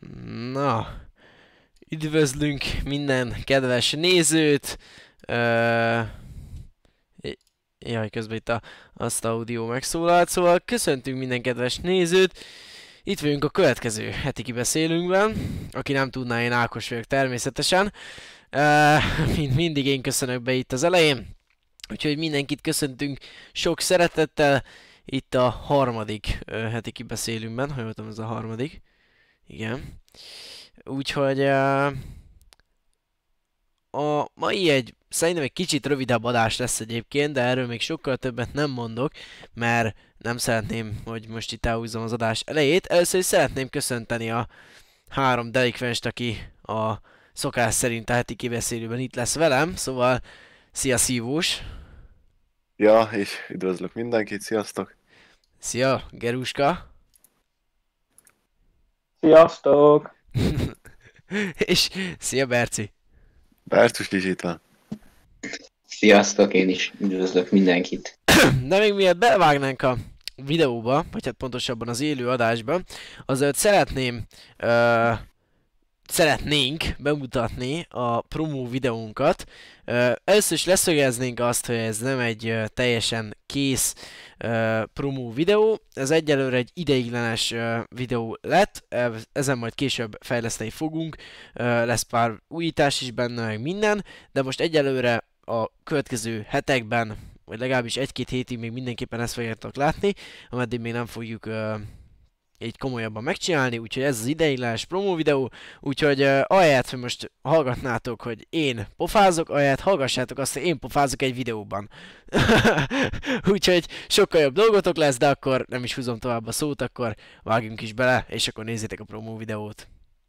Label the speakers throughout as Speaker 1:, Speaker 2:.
Speaker 1: Na, üdvözlünk minden kedves nézőt. Ö, Jaj, közben itt azt audio megszólalt, szóval köszöntünk minden kedves nézőt. Itt vagyunk a következő heti kibeszélünkben. Aki nem tudná, én Ákos vagyok természetesen. Mint mindig én köszönök be itt az elején. Úgyhogy mindenkit köszöntünk sok szeretettel itt a harmadik heti kibeszélünkben. Ha jól tudom, ez a harmadik. Igen. Úgyhogy a mai szerintem egy kicsit rövidebb adás lesz egyébként, de erről még sokkal többet nem mondok, mert nem szeretném, hogy most itt elhúzzam az adás elejét. Először is szeretném köszönteni a 3 delikvenst, aki a szokás szerint a heti kibeszélőben itt lesz velem, szóval szia Szívós!
Speaker 2: Ja, és üdvözlök mindenkit, sziasztok!
Speaker 1: Szia Geruska!
Speaker 3: Sziasztok!
Speaker 1: És szia Berci!
Speaker 2: Bertus is itt van.
Speaker 4: Sziasztok, én is üdvözlök mindenkit.
Speaker 1: De még miatt belevágnánk a videóba, vagy hát pontosabban az élő adásba, azért szeretnénk bemutatni a promó videónkat. Először is leszögeznénk azt, hogy ez nem egy teljesen kész promó videó, ez egyelőre egy ideiglenes videó lett, ezen majd később fejleszteni fogunk, lesz pár újítás is benne, meg minden, de most egyelőre a következő hetekben, vagy legalábbis 1-2 hétig még mindenképpen ezt fogjátok látni, ameddig még nem fogjuk így komolyabban megcsinálni, úgyhogy ez az ideiglenes promó videó, úgyhogy ahelyett, hogy most hallgatnátok, hogy én pofázok, ahelyett hallgassátok azt, hogy én pofázok egy videóban. Úgyhogy sokkal jobb dolgotok lesz, de akkor nem is húzom tovább a szót, akkor vágjunk is bele, és akkor nézzétek a promó videót.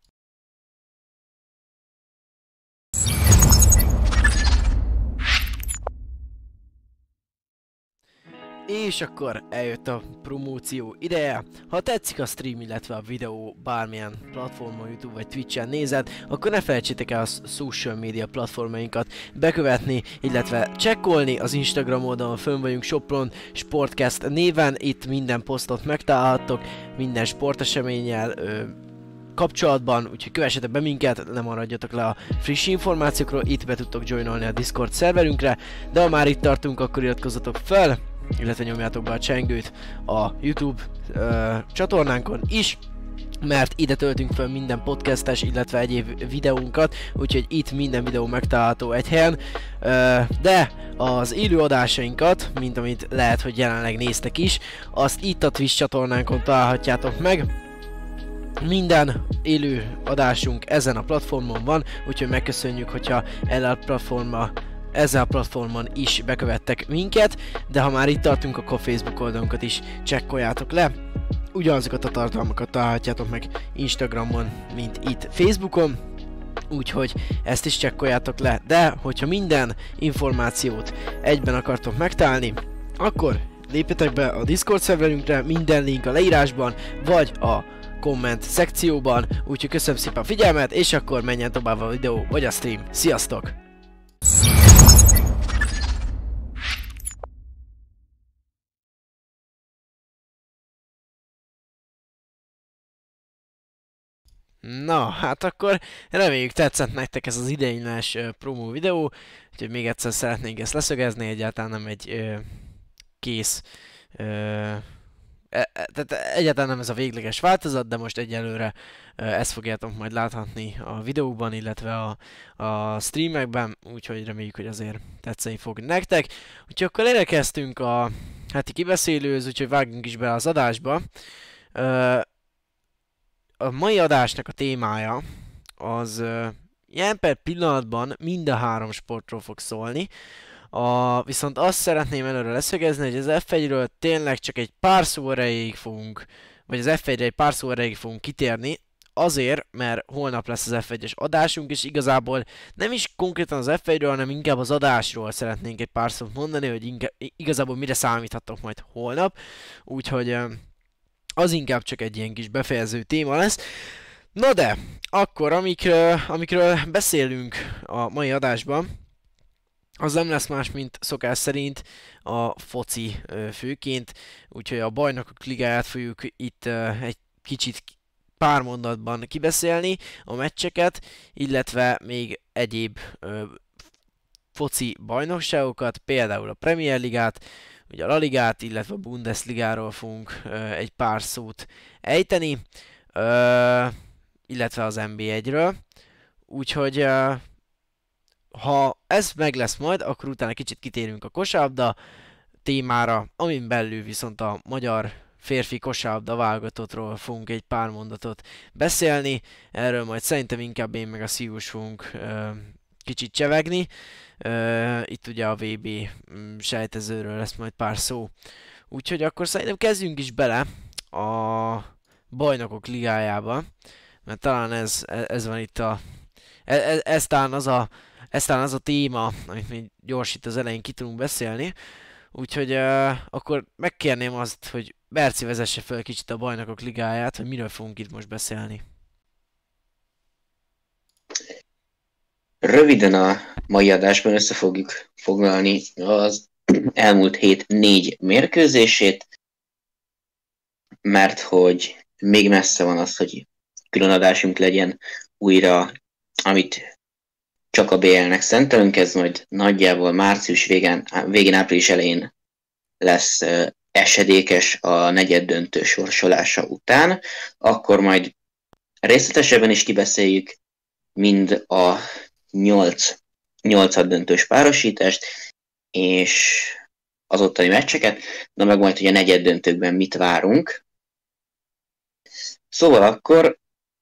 Speaker 1: És akkor eljött a promóció ideje. Ha tetszik a stream, illetve a videó bármilyen platformon, YouTube vagy Twitch-en nézed, akkor ne felejtsétek el a social media platformainkat bekövetni, illetve csekkolni. Az Instagram oldalon fönn vagyunk Sopron Sportcast néven, itt minden posztot megtalálhattok, minden sporteseménnyel kapcsolatban, úgyhogy kövessetek be minket, nem maradjatok le a friss információkról, itt be tudtok joinolni a Discord szerverünkre, de ha már itt tartunk, akkor iratkozzatok fel, illetve nyomjátok be a csengőt a YouTube csatornánkon is, mert ide töltünk fel minden podcastes, illetve egyéb videónkat, úgyhogy itt minden videó megtalálható egy helyen, de az élő adásainkat, mint amit lehet, hogy jelenleg néztek is, azt itt a Twitch csatornánkon találhatjátok meg. Minden élő adásunk ezen a platformon van, úgyhogy megköszönjük, hogyha ezzel a platformon is bekövettek minket, de ha már itt tartunk, akkor Facebook oldalunkat is csekkoljátok le. Ugyanazokat a tartalmakat találhatjátok meg Instagramon, mint itt Facebookon, úgyhogy ezt is csekkoljátok le, de hogyha minden információt egyben akartok megtalálni, akkor lépjetek be a Discord szerverünkre, minden link a leírásban, vagy a komment szekcióban, úgyhogy köszönöm szépen a figyelmet, és akkor menjen tovább a videó, vagy a stream. Sziasztok! Na, hát akkor reméljük tetszett nektek ez az ideiglenes promó videó, úgyhogy még egyszer szeretnénk ezt leszögezni, egyáltalán nem egy kész tehát egyáltalán nem ez a végleges változat, de most egyelőre ezt fogjátok majd láthatni a videóban, illetve a streamekben, úgyhogy reméljük, hogy azért tetszeni fog nektek. Úgyhogy akkor elkezdtünk a heti kibeszélőhöz, úgyhogy vágjunk is be az adásba. A mai adásnak a témája az ilyen per pillanatban mind a 3 sportról fog szólni. Viszont azt szeretném előre leszögezni, hogy az F1-ről tényleg csak egy pár szó erejéig fogunk, vagy az F1-re egy pár szó erejéig fogunk kitérni, azért, mert holnap lesz az F1-es adásunk, és igazából nem is konkrétan az F1-ről, hanem inkább az adásról szeretnénk egy pár szót mondani, hogy igazából mire számíthatok majd holnap, úgyhogy az inkább csak egy ilyen kis befejező téma lesz. Na de, akkor amikről beszélünk a mai adásban, az nem lesz más, mint szokás szerint a foci főként, úgyhogy a Bajnokok Ligáját fogjuk itt egy kicsit pár mondatban kibeszélni a meccseket, illetve még egyéb foci bajnokságokat, például a Premier Ligát, ugye a La Ligát, illetve a Bundesligáról fogunk egy pár szót ejteni, illetve az NB1-ről. Úgyhogy ha ez meg lesz majd, akkor utána kicsit kitérünk a kosárlabda témára, amin belül viszont a magyar férfi kosárlabda válogatottról fogunk egy pár mondatot beszélni. Erről majd szerintem inkább én meg a Szius fogunk kicsit csevegni. Itt ugye a VB sejtezőről lesz majd pár szó. Úgyhogy akkor szerintem kezdjünk is bele a bajnokok ligájába, mert talán ez van itt ez talán az a téma, amit mi gyors itt az elején ki tudunk beszélni. Úgyhogy akkor megkérném azt, hogy Berci vezesse fel kicsit a bajnokok ligáját, hogy miről fogunk itt most beszélni.
Speaker 4: Röviden a mai adásban össze fogjuk foglalni az elmúlt hét 4 mérkőzését, mert hogy még messze van az, hogy külön adásunk legyen újra, amit csak a BL-nek szentelünk, ez majd nagyjából március végén április elején lesz esedékes a negyeddöntő sorsolása után, akkor majd részletesebben is kibeszéljük mind a 8 döntős párosítást, és az ottani meccseket, de meg majd, hogy a negyeddöntőkben mit várunk. Szóval akkor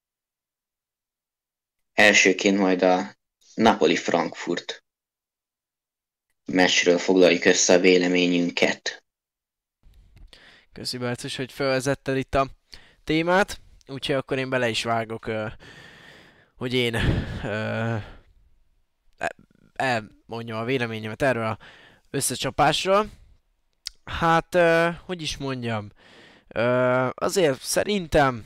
Speaker 4: elsőként majd a Napoli-Frankfurt meccsről foglaljuk össze a véleményünket.
Speaker 1: Köszi Bercus, hogy felvezetted itt a témát, úgyhogy akkor én bele is vágok, hogy én elmondjam a véleményemet erről az összecsapásról. Hát, hogy is mondjam, azért szerintem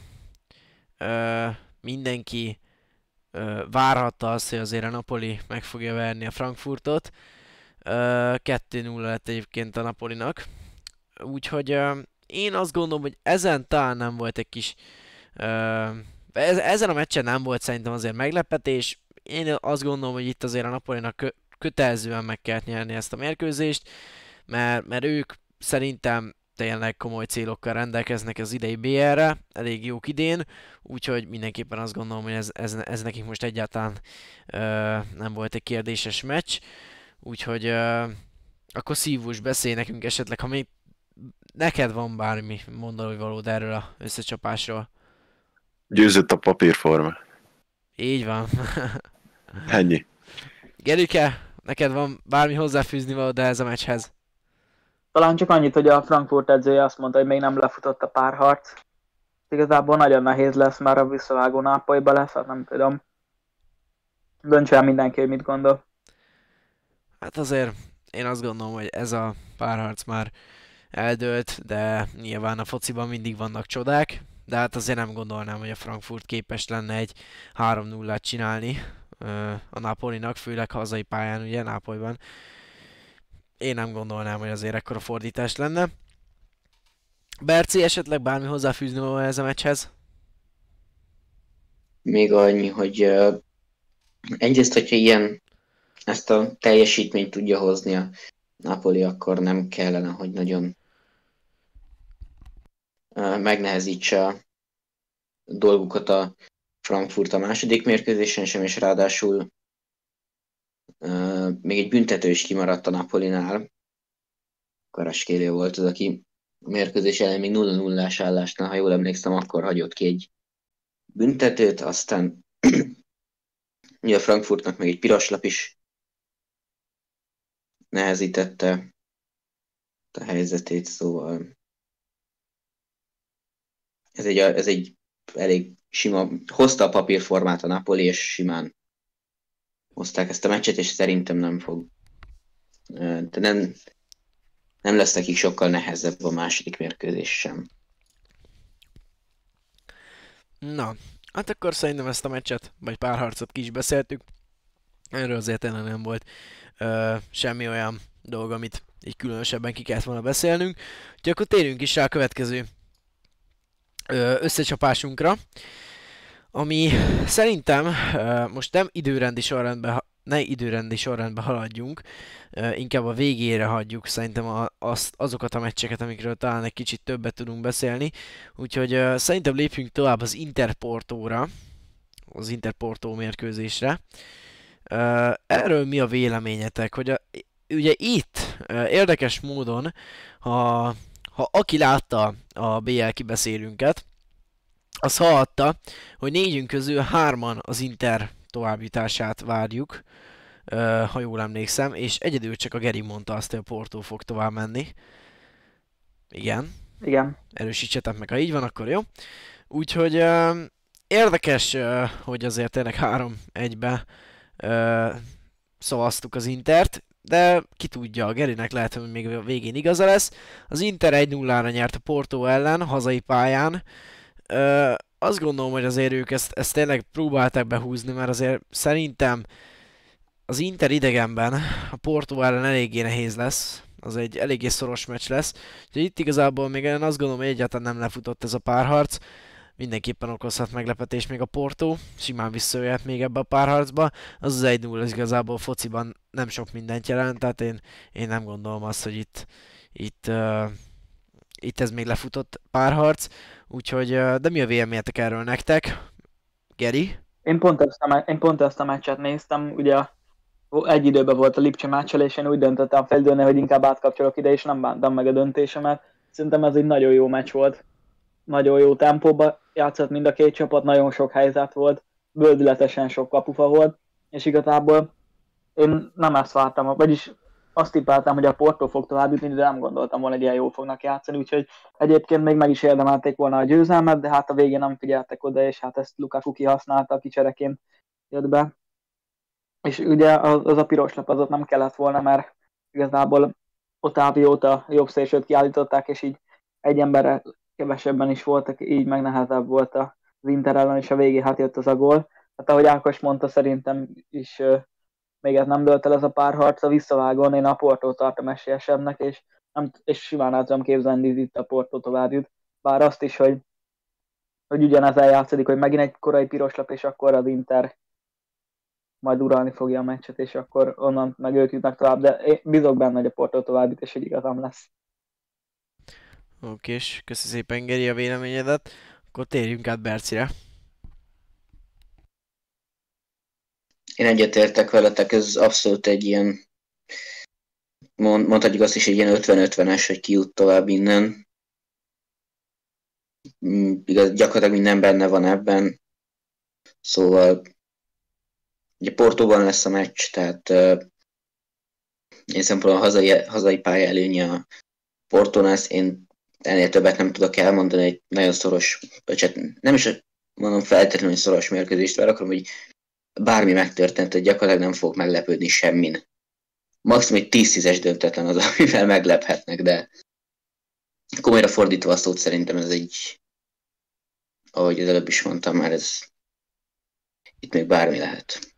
Speaker 1: mindenki várhatta azt, hogy azért a Napoli meg fogja verni a Frankfurtot. 2-0 lett egyébként a Napolinak. Úgyhogy én azt gondolom, hogy ezen talán nem volt egy kis... ezen a meccsen nem volt szerintem azért meglepetés. Én azt gondolom, hogy itt azért a Napolinak kötelezően meg kell nyerni ezt a mérkőzést, mert ők szerintem tényleg komoly célokkal rendelkeznek az idei BL-re, elég jók idén, úgyhogy mindenképpen azt gondolom, hogy ez nekik most egyáltalán nem volt egy kérdéses meccs, úgyhogy akkor Szívus, beszélj nekünk esetleg, ha még neked van bármi mondani valód erről az összecsapásról.
Speaker 2: Győzött a papírforma.
Speaker 1: Így van.
Speaker 2: Ennyi.
Speaker 1: Gerike, neked van bármi hozzáfűzni valód ez a meccshez?
Speaker 3: Talán csak annyit, hogy a Frankfurt edzője azt mondta, hogy még nem lefutott a párharc. Igazából nagyon nehéz lesz, már a visszavágó Nápolyba lesz, hát nem tudom. Döntse el mindenki, hogy mit gondol.
Speaker 1: Hát azért én azt gondolom, hogy ez a párharc már eldőlt, de nyilván a fociban mindig vannak csodák, de hát azért nem gondolnám, hogy a Frankfurt képes lenne egy 3-0-át csinálni a Napolinak, főleg hazai pályán, ugye, Nápolyban. Én nem gondolnám, hogy azért ekkora fordítás lenne. Berci, esetleg bármi hozzáfűzni való ez a meccshez?
Speaker 4: Még annyi, hogy egyrészt, hogyha ezt a teljesítményt tudja hozni a Napoli, akkor nem kellene, hogy nagyon megnehezítse a dolgukat a Frankfurt a második mérkőzésen sem, és ráadásul még egy büntető is kimaradt a Napolinál. Kvaratskhelia volt az, aki a mérkőzés ellen még 0-0-ás állásnál, ha jól emlékszem, akkor hagyott ki egy büntetőt, aztán a Frankfurtnak még egy piros lap is nehezítette a helyzetét, szóval ez egy elég sima, hozta a papírformát a Napoli, és simán hozták ezt a meccset, és szerintem nem fog, de nem lesz nekik sokkal nehezebb a második mérkőzés sem.
Speaker 1: Na, hát akkor szerintem ezt a meccset, vagy párharcot ki is beszéltük. Erről azért tényleg nem volt semmi olyan dolog, amit így különösebben ki kellett volna beszélnünk. Úgyhogy akkor térjünk is rá a következő összecsapásunkra. Ami szerintem most nem időrendi sorrendben, ne időrendi sorrendben haladjunk, inkább a végére hagyjuk szerintem azokat a meccseket, amikről talán egy kicsit többet tudunk beszélni. Úgyhogy szerintem lépjünk tovább az Interportóra, az Interportó mérkőzésre. Erről mi a véleményetek, hogy ugye itt érdekes módon, ha aki látta a BL kibeszélünket, az hallotta, hogy négyünk közül hárman az Inter továbbjutását várjuk, ha jól emlékszem, és egyedül csak a Geri mondta azt, hogy a Porto fog tovább menni. Igen.
Speaker 3: Igen.
Speaker 1: Erősítsetek meg, ha így van, akkor jó. Úgyhogy érdekes, hogy azért tényleg 3-1-be szavaztuk az Intert, de ki tudja, a Gerinek lehet, hogy még a végén igaza lesz. Az Inter 1-0-ra nyert a Porto ellen, hazai pályán. Azt gondolom, hogy azért ők ezt tényleg próbálták behúzni, mert azért szerintem az Inter idegenben a Porto ellen eléggé nehéz lesz. Az egy eléggé szoros meccs lesz. Úgyhogy itt igazából még én azt gondolom, hogy egyáltalán nem lefutott ez a párharc. Mindenképpen okozhat meglepetés még a Porto. Simán visszajöhet még ebbe a párharcba. Az 1-0 az igazából fociban nem sok mindent jelent, tehát én nem gondolom azt, hogy itt ez még lefutott párharc. Úgyhogy, de mi a véleményetek erről nektek? Geri?
Speaker 3: Én pont ezt a meccset néztem, ugye egy időben volt a Lipcse meccsel, és én úgy döntöttem felidőnél, hogy inkább átkapcsolok ide, és nem bántam meg a döntésemet. Szerintem ez egy nagyon jó meccs volt. Nagyon jó tempóba játszott mind a két csapat, nagyon sok helyzet volt, bődületesen sok kapufa volt, és igazából én nem ezt vártam, vagyis azt tippeltem, hogy a Porto fog tovább jutni, de nem gondoltam volna, hogy ilyen jól fognak játszani, úgyhogy egyébként még meg is érdemelték volna a győzelmet, de hát a végén nem figyeltek oda, és hát ezt Lukaku kihasználta, aki csereként jött be. És ugye az a piros lap az ott nem kellett volna, mert igazából Otáviót a jobb szélsőt kiállították, és így egy emberre kevesebben is voltak, így meg nehezebb volt az Inter ellen, és a végén hát jött az a gól. Hát ahogy Ákos mondta, szerintem is még ez nem dölt el ez a párharc, a visszavágón én a Portót tartom esélyesebbnek, és simán el tudom képzelni, hogy itt a Portó tovább jut. Bár azt is, hogy ugyanez eljátszódik, hogy megint egy korai piros lap, és akkor az Inter majd uralni fogja a meccset, és akkor onnan meg ők jutnak tovább, de én bízok benne, hogy a Porto tovább jut, és hogy igazam lesz.
Speaker 1: Oké, köszi szépen Geri a véleményedet. Akkor térjünk át Bercire.
Speaker 4: Én egyetértek veletek, ez abszolút egy ilyen, mondhatjuk azt is, egy ilyen 50-50-es, hogy ki jut tovább innen. Igaz, gyakorlatilag minden benne van ebben. Szóval ugye Portóban lesz a meccs, tehát én szempontból a hazai pálya előnye a Portónál, én ennél többet nem tudok elmondani, egy nagyon szoros, nem is mondom feltétlenül szoros mérkőzést, mert akarom, hogy bármi megtörtént, hogy gyakorlatilag nem fog meglepődni semmin. Maximum egy 10-10-es döntetlen az, amivel meglephetnek, de komolyra fordítva a szót, szerintem ez egy, ahogy az előbb is mondtam már, ez itt még bármi lehet.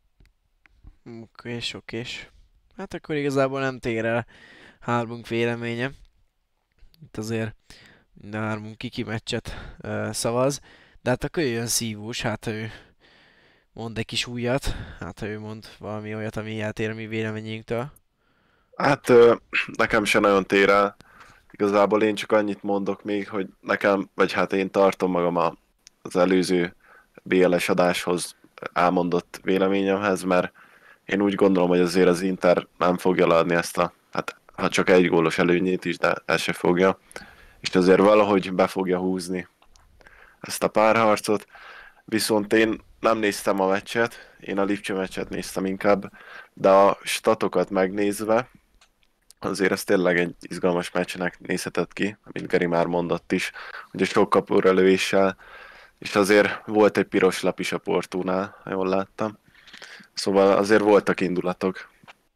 Speaker 1: Okés. Hát akkor igazából nem tér el hármunk véleménye. Itt azért minden hármunk kiki meccset szavaz. De hát akkor jöjjön Szívós, hát ő mond egy kis újat. Hát ő mond valami olyat, ami eltér a mi véleményünktől.
Speaker 2: Hát nekem se nagyon tér el. Igazából én csak annyit mondok még, hogy nekem, vagy hát én tartom magam az előző BL-es adáshoz elmondott véleményemhez, mert én úgy gondolom, hogy azért az Inter nem fogja leadni ezt hát ha csak egy gólos előnyét is, de el se fogja. És azért valahogy be fogja húzni ezt a párharcot. Viszont én nem néztem a meccset, én a Lipcse meccset néztem inkább, de a statokat megnézve azért ez tényleg egy izgalmas meccsnek nézhetett ki, amit Geri már mondott is, ugye sok kapura lövéssel, és azért volt egy piros lap is a Portónál, ha jól láttam. Szóval azért voltak indulatok.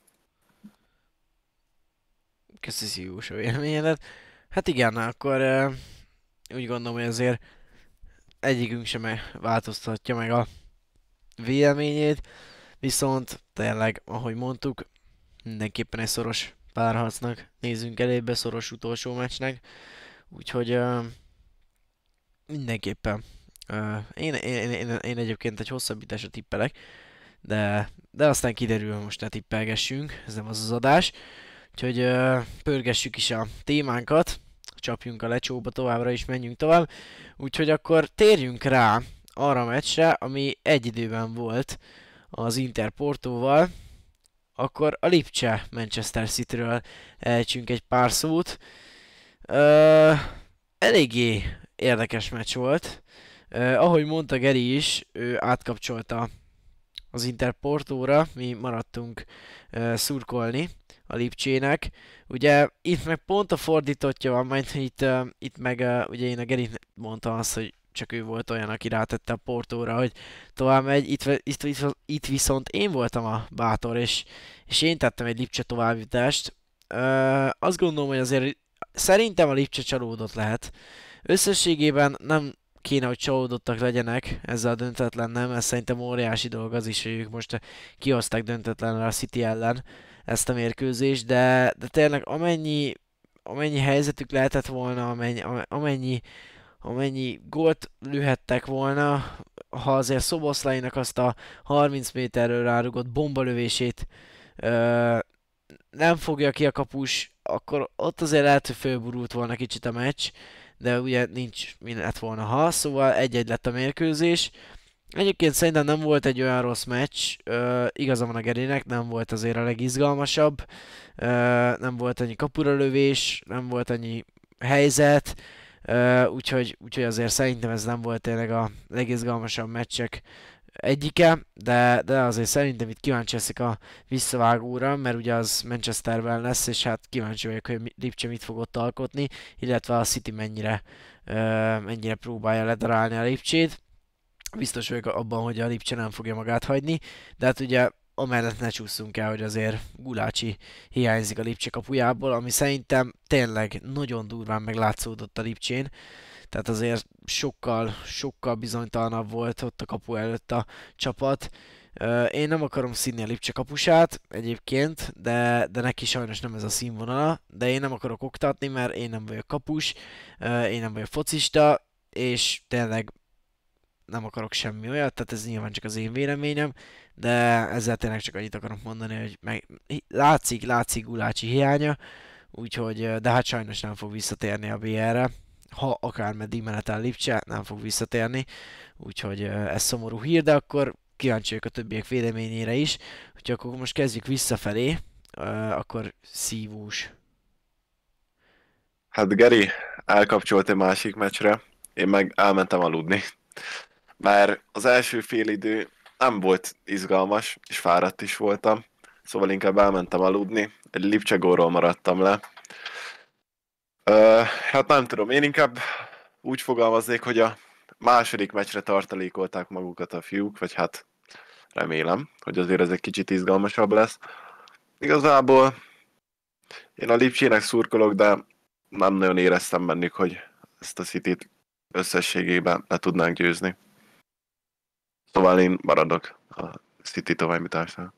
Speaker 1: Köszi Szívós a véleményedet. Hát igen, akkor úgy gondolom, hogy azért egyikünk sem változtatja meg a véleményét, viszont tényleg, ahogy mondtuk, mindenképpen egy szoros párharcnak nézzünk elébe, szoros utolsó meccsnek, úgyhogy mindenképpen Én egyébként egy hosszabbításra tippelek, de aztán kiderül, most ne tippelgessünk, ez nem az adás. Úgyhogy pörgessük is a témánkat, csapjunk a lecsóba továbbra is, menjünk tovább. Úgyhogy akkor térjünk rá arra a meccsre, ami egy időben volt az Inter Portóval. Akkor a Lipcse Manchester Cityről ejtsünk egy pár szót. Eléggé érdekes meccs volt. Ahogy mondta Geri is, ő átkapcsolta az Inter Portóra, mi maradtunk szurkolni a Lipcsének. Ugye itt meg pont a fordítottja van, majd itt meg ugye én a Geri mondta azt, hogy csak ő volt olyan, aki rátette a Portóra, hogy tovább megy. Itt viszont én voltam a bátor, és én tettem egy Lipcse továbbjutást. Azt gondolom, hogy azért szerintem a Lipcse csalódott lehet. Összességében nem kéne, hogy csalódottak legyenek ezzel a döntetlennel, mert szerintem óriási dolog az is, hogy ők most kihozták döntetlenre a City ellen ezt a mérkőzést, de tényleg amennyi helyzetük lehetett volna, amennyi gólt lőhettek volna, ha azért Szoboszlainak azt a 30 méterről rárugott bombalövését nem fogja ki a kapus, akkor ott azért lehet, hogy fölburult volna kicsit a meccs, de ugye nincs mi lett volna ha, szóval 1-1 lett a mérkőzés. Egyébként szerintem nem volt egy olyan rossz meccs, igaza van a Gerinek, nem volt azért a legizgalmasabb, nem volt annyi kapura lövés, nem volt annyi helyzet, úgyhogy azért szerintem ez nem volt tényleg a legizgalmasabb meccsek egyike, de azért szerintem itt kíváncsi leszek a visszavágóra, mert ugye az Manchesterben lesz, és hát kíváncsi vagyok, hogy Lipcse mit fog ott alkotni, illetve a City mennyire próbálja ledarálni a Lipcsét. Biztos vagyok abban, hogy a Lipcse nem fogja magát hagyni, de hát ugye amellett ne csúszunk el, hogy azért Gulácsi hiányzik a Lipcse kapujából, ami szerintem tényleg nagyon durván meglátszódott a Lipcsén. Tehát azért sokkal bizonytalanabb volt ott a kapu előtt a csapat. Én nem akarom színi a Lipcse kapusát egyébként, de neki sajnos nem ez a színvonala, de én nem akarok oktatni, mert én nem vagyok kapus, én nem vagyok focista, és tényleg nem akarok semmi olyat, tehát ez nyilván csak az én véleményem, de ezzel tényleg csak annyit akarok mondani, hogy látszik Gulácsi hiánya, úgyhogy, de hát sajnos nem fog visszatérni a BL-re, ha akármeddig menetel Lipcse, nem fog visszatérni, úgyhogy ez szomorú hír, de akkor kíváncsi vagyok a többiek véleményére is, úgyhogy akkor most kezdjük visszafelé, akkor szívós.
Speaker 2: Hát Geri elkapcsolt egy másik meccsre, én meg elmentem aludni. Mert az első félidő nem volt izgalmas, és fáradt is voltam, szóval inkább elmentem aludni, egy Lipcse gólról maradtam le. Hát nem tudom, én inkább úgy fogalmaznék, hogy a második meccsre tartalékolták magukat a fiúk, vagy hát remélem, hogy azért ez egy kicsit izgalmasabb lesz. Igazából én a Lipcsének szurkolok, de nem nagyon éreztem bennük, hogy ezt a Cityt összességében le tudnánk győzni. Szóval én maradok a City továbbításnál.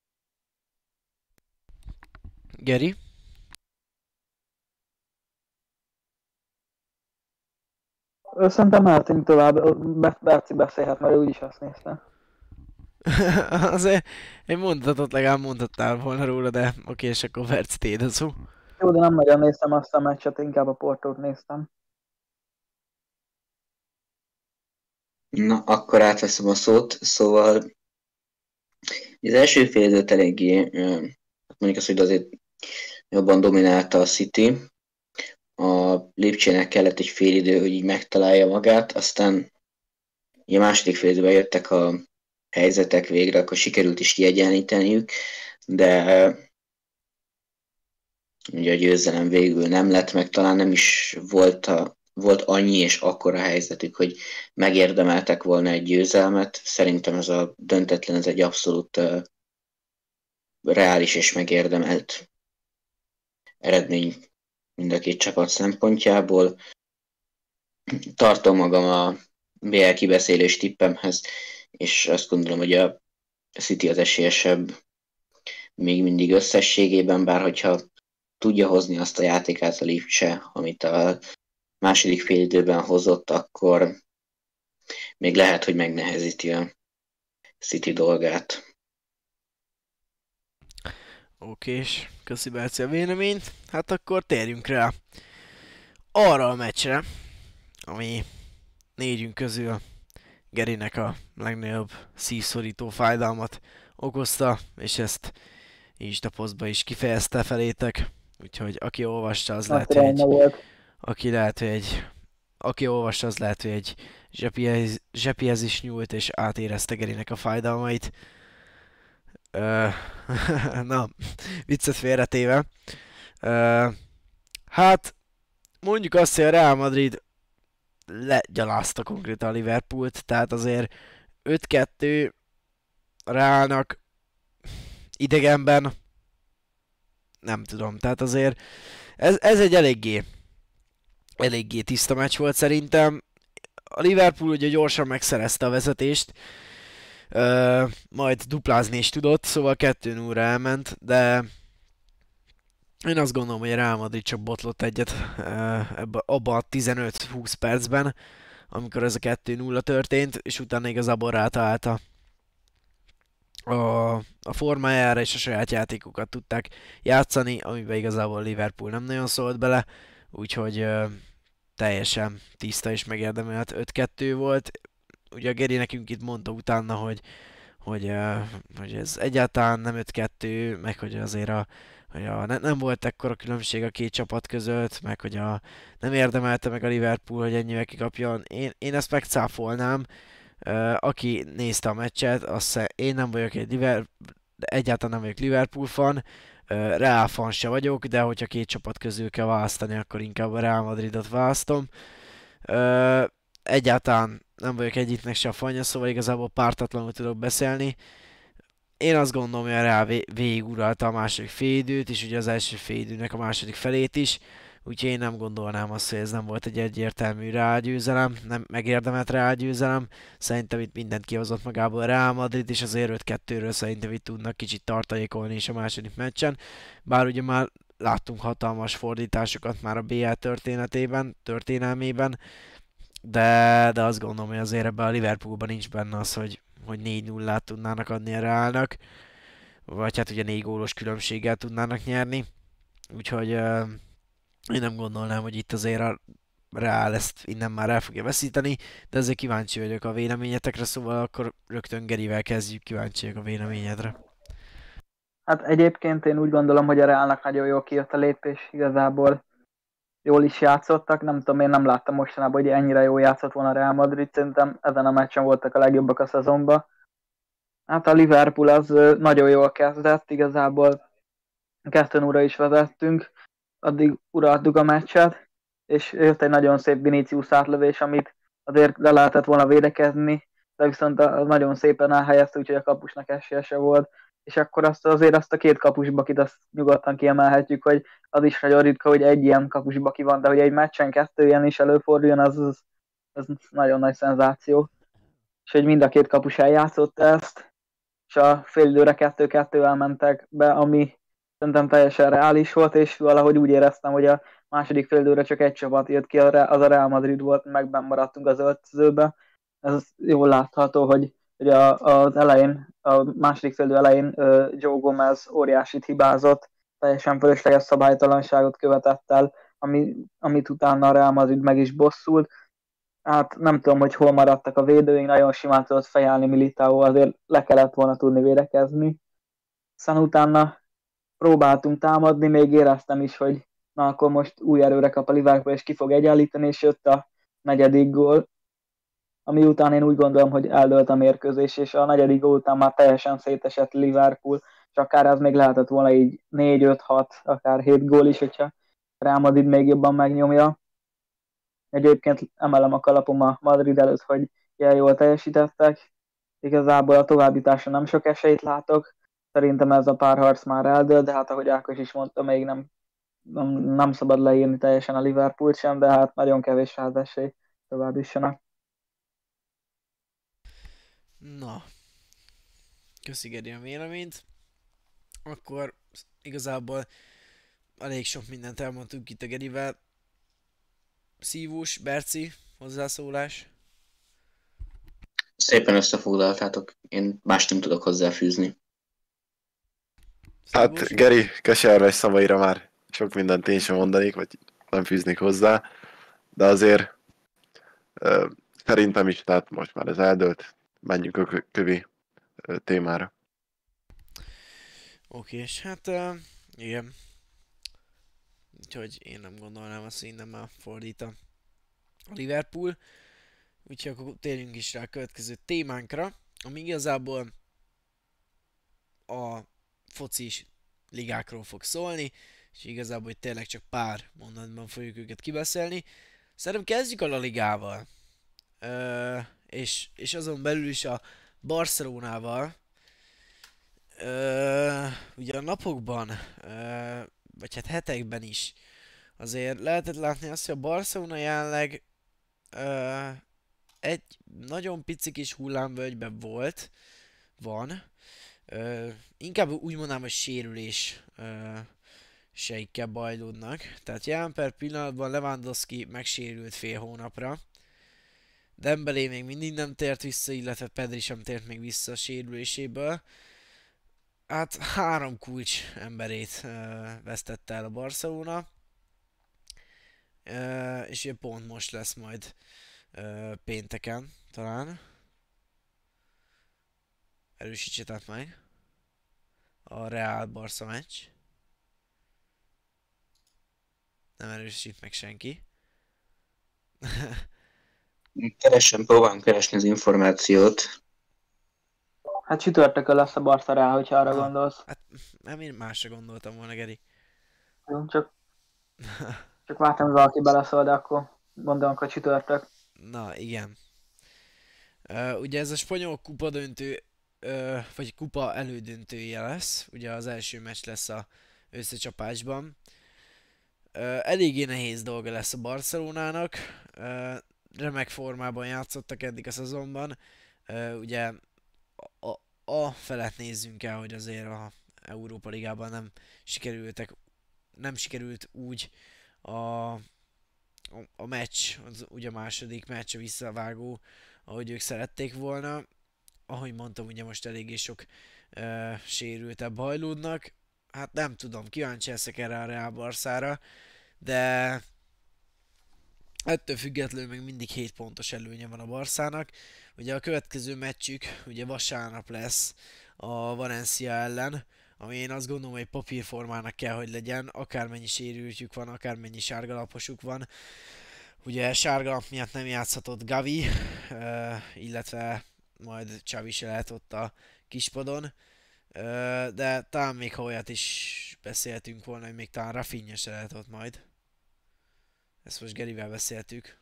Speaker 1: Geri?
Speaker 3: Szerintem mehetünk tovább, Berci beszélhet, mert ő is azt nézte.
Speaker 1: Azért egy mondatot legalább mondhattál volna róla, de oké, és akkor Berci téd a szó.
Speaker 3: Jó, de nem nagyon néztem azt a meccset, inkább a Portót néztem.
Speaker 4: Na, akkor átveszem a szót. Szóval az első fél időt eléggé, mondjuk azt, hogy azért jobban dominálta a City. A Lipcsének kellett egy fél idő, hogy így megtalálja magát, aztán a második fél időben jöttek a helyzetek végre, akkor sikerült is kiegyenlíteniük, de ugye a győzelem végül nem lett meg, talán nem is volt annyi és akkora helyzetük, hogy megérdemeltek volna egy győzelmet. Szerintem ez a döntetlen, ez egy abszolút reális és megérdemelt eredmény mind a két csapat szempontjából. Tartom magam a BL kibeszélés tippemhez, és azt gondolom, hogy a City az esélyesebb még mindig összességében, bár hogyha tudja hozni azt a játékát a Lipcse, amit a második fél időben hozott, akkor még lehet, hogy megnehezíti a City dolgát.
Speaker 1: Okés, köszi Berci a véleményt. Hát akkor térjünk rá arra a meccsre, ami négyünk közül Gerinek a legnagyobb szívszorító fájdalmat okozta, és ezt Insta-posztba is kifejezte felétek. Úgyhogy aki olvasta, az lehet, hogy aki olvasta, az lehet, hogy egy zsepihez is nyúlt, és átérezte Gerinek a fájdalmait. Na, viccet félretéve. Hát, mondjuk azt, hogy a Real Madrid legyalázta konkrétan a Liverpoolt, tehát azért 5-2 a Realnak idegenben, nem tudom, tehát azért ez egy eléggé tiszta meccs volt szerintem. A Liverpool ugye gyorsan megszerezte a vezetést, majd duplázni is tudott, szóval 2-0-ra elment, de én azt gondolom, hogy a Real Madrid csak botlott egyet abban a 15-20 percben, amikor ez a 2-0 történt, és utána igazából rátalálta a formájára, és a saját játékokat tudták játszani, amiben igazából Liverpool nem nagyon szólt bele, úgyhogy teljesen tiszta és megérdemelt 5-2 volt. Ugye a Geri nekünk itt mondta utána, hogy ez egyáltalán nem 5-2, meg hogy azért nem volt ekkora különbség a két csapat között, meg hogy nem érdemelte meg a Liverpool, hogy ennyivel kikapjon. Én ezt megcáfolnám. Aki nézte a meccset, én nem vagyok egyáltalán nem vagyok Liverpool fan, Real fan se vagyok, de hogyha két csapat közül kell választani, akkor inkább a Real Madridot választom. Egyáltalán nem vagyok egyiknek se a fanja, szóval igazából pártatlanul tudok beszélni. Én azt gondolom, hogy a Real végiguralta a második félidőt, és ugye az első félidőnek a második felét is, úgyhogy én nem gondolnám azt, hogy ez nem volt egy egyértelmű Real győzelem, nem megérdemelt Real győzelem. Szerintem itt mindent kihozott magából a Real Madrid, és azért 5-2-ről szerintem itt tudnak kicsit tartalékolni is a második meccsen. Bár ugye már láttunk hatalmas fordításokat már a BL történelmében, de azt gondolom, hogy azért ebben a Liverpoolban nincs benne az, hogy 4-0-át tudnának adni a Realnak, vagy hát ugye 4 gólos különbséggel tudnának nyerni. Úgyhogy én nem gondolnám, hogy itt azért a Real ezt innen már el fogja veszíteni, de azért kíváncsi vagyok a véleményetekre, szóval akkor rögtön Gerivel kezdjük, kíváncsiak a véleményedre.
Speaker 3: Hát egyébként én úgy gondolom, hogy a Realnak nagyon jól kijött a lépés, igazából jól is játszottak, nem tudom, én nem láttam mostanában, hogy ennyire jól játszott volna a Real Madrid, szerintem ezen a meccsen voltak a legjobbak a szezonban. Hát a Liverpool az nagyon jól kezdett, igazából 2-0-ra is vezettünk, addig uraltuk a meccset, és jött egy nagyon szép Vinicius átlövés, amit azért le lehetett volna védekezni, de viszont nagyon szépen elhelyezte, úgyhogy a kapusnak esélyese volt, és akkor azért azt a két kapusbakit azt nyugodtan kiemelhetjük, hogy az is nagyon ritka, hogy egy ilyen kapusbaki van, de hogy egy meccsen 2 ilyen is előforduljon, az nagyon nagy szenzáció. És hogy mind a két kapus eljátszott ezt, és a fél időre 2-2 elmentek be, ami szerintem teljesen reális volt, és valahogy úgy éreztem, hogy a második fél időre csak egy csapat jött ki, az a Real Madrid volt, meg benn maradtunk az öltözőbe. Ez jól látható, hogy az elején, a második fél idő elején Joe Gomez óriásit hibázott, teljesen fölösleges szabálytalanságot követett el, amit utána a Real Madrid meg is bosszult. Hát nem tudom, hogy hol maradtak a védőink, nagyon simán tudott fejelni Militao, azért le kellett volna tudni védekezni. Aztán utána próbáltunk támadni, még éreztem is, hogy na akkor most új erőre kap a Liverpool, és ki fog egyenlíteni, és jött a negyedik gól, ami után én úgy gondolom, hogy eldőlt a mérkőzés, és a negyedik gól után már teljesen szétesett Liverpool, és akár az még lehetett volna így 4-5-6, akár 7 gól is, hogyha Real Madrid még jobban megnyomja. Egyébként emelem a kalapom a Madrid előtt, hogy ilyen jól teljesítettek. Igazából a továbbításra nem sok esélyt látok. Szerintem ez a párharc már eldőlt, de hát ahogy Ákos is mondta, még nem szabad leírni teljesen a Liverpoolt sem, de hát nagyon kevés az esély tovább jussanak.
Speaker 1: Na, köszi Geri a véleményt. Akkor igazából elég sok mindent elmondtunk itt a Gerivel. Szívós, Berci, hozzászólás?
Speaker 4: Szépen összefoglaltátok. Én mást nem tudok hozzáfűzni.
Speaker 2: Hát
Speaker 1: Szabós?
Speaker 2: Geri keserves szavaira már sok mindent én sem mondanék, vagy nem fűznék hozzá, de azért szerintem is, tehát most már ez eldőlt, menjünk a kövi témára.
Speaker 1: Oké, és hát igen. Úgyhogy én nem gondolnám azt, hogy innen már fordít a Liverpool. Úgyhogy akkor térjünk is rá a következő témánkra, ami igazából a focis ligákról fog szólni, és igazából hogy tényleg csak pár mondatban fogjuk őket kibeszélni. Szerintem kezdjük a La Ligával. És azon belül is a Barcelonával. Ugye a napokban, vagy hát hetekben is azért lehetett látni azt, hogy a Barcelona jelenleg egy nagyon pici kis hullámvölgyben van. Inkább úgy mondanám, hogy sérülés seikkel bajlódnak. Tehát jelen per pillanatban Lewandowski megsérült fél hónapra. Dembélé még mindig nem tért vissza, illetve Pedri sem tért még vissza a sérüléséből. Hát 3 kulcs emberét vesztette el a Barcelona. És ugye pont most lesz majd pénteken talán. Erősítsetek meg. A Real Barca meccs. Nem erősít meg senki.
Speaker 4: Próbálom keresni az információt.
Speaker 3: Hát csütörtökön lesz a Barca Real, hogyha arra gondolsz.
Speaker 1: Hát nem én másra gondoltam volna, Geri.
Speaker 3: Jó, csak vártam, hogy valaki beleszól, de akkor gondolom, hogy csütörtök.
Speaker 1: Na, igen. Ugye ez a spanyol kupa döntő, vagy kupa elődöntője lesz. Ugye az első meccs lesz a összecsapásban. Eléggé nehéz dolga lesz a Barcelonának. Remek formában játszottak eddig a szezonban. Ugye a felett nézzünk el, hogy azért a Európa Ligában nem sikerült úgy a meccs, ugye a második meccs, a visszavágó, ahogy ők szerették volna. Ahogy mondtam, ugye most eléggé sok sérültebb hajlódnak. Hát nem tudom, kíváncsi leszek erre a Real Barszára, de ettől függetlenül még mindig 7 pontos előnye van a Barszának. Ugye a következő meccsük ugye vasárnap lesz a Valencia ellen, ami én azt gondolom, hogy papírformának kell, hogy legyen, akármennyi sérültjük van, akármennyi sárgalaposuk van. Ugye sárgalap miatt nem játszhatott Gavi, illetve majd Xavi se lehet ott a kispadon. De talán még ha olyat is beszéltünk volna, hogy még talán Rafinha se lehet ott majd. Ezt most Gerivel beszéltük.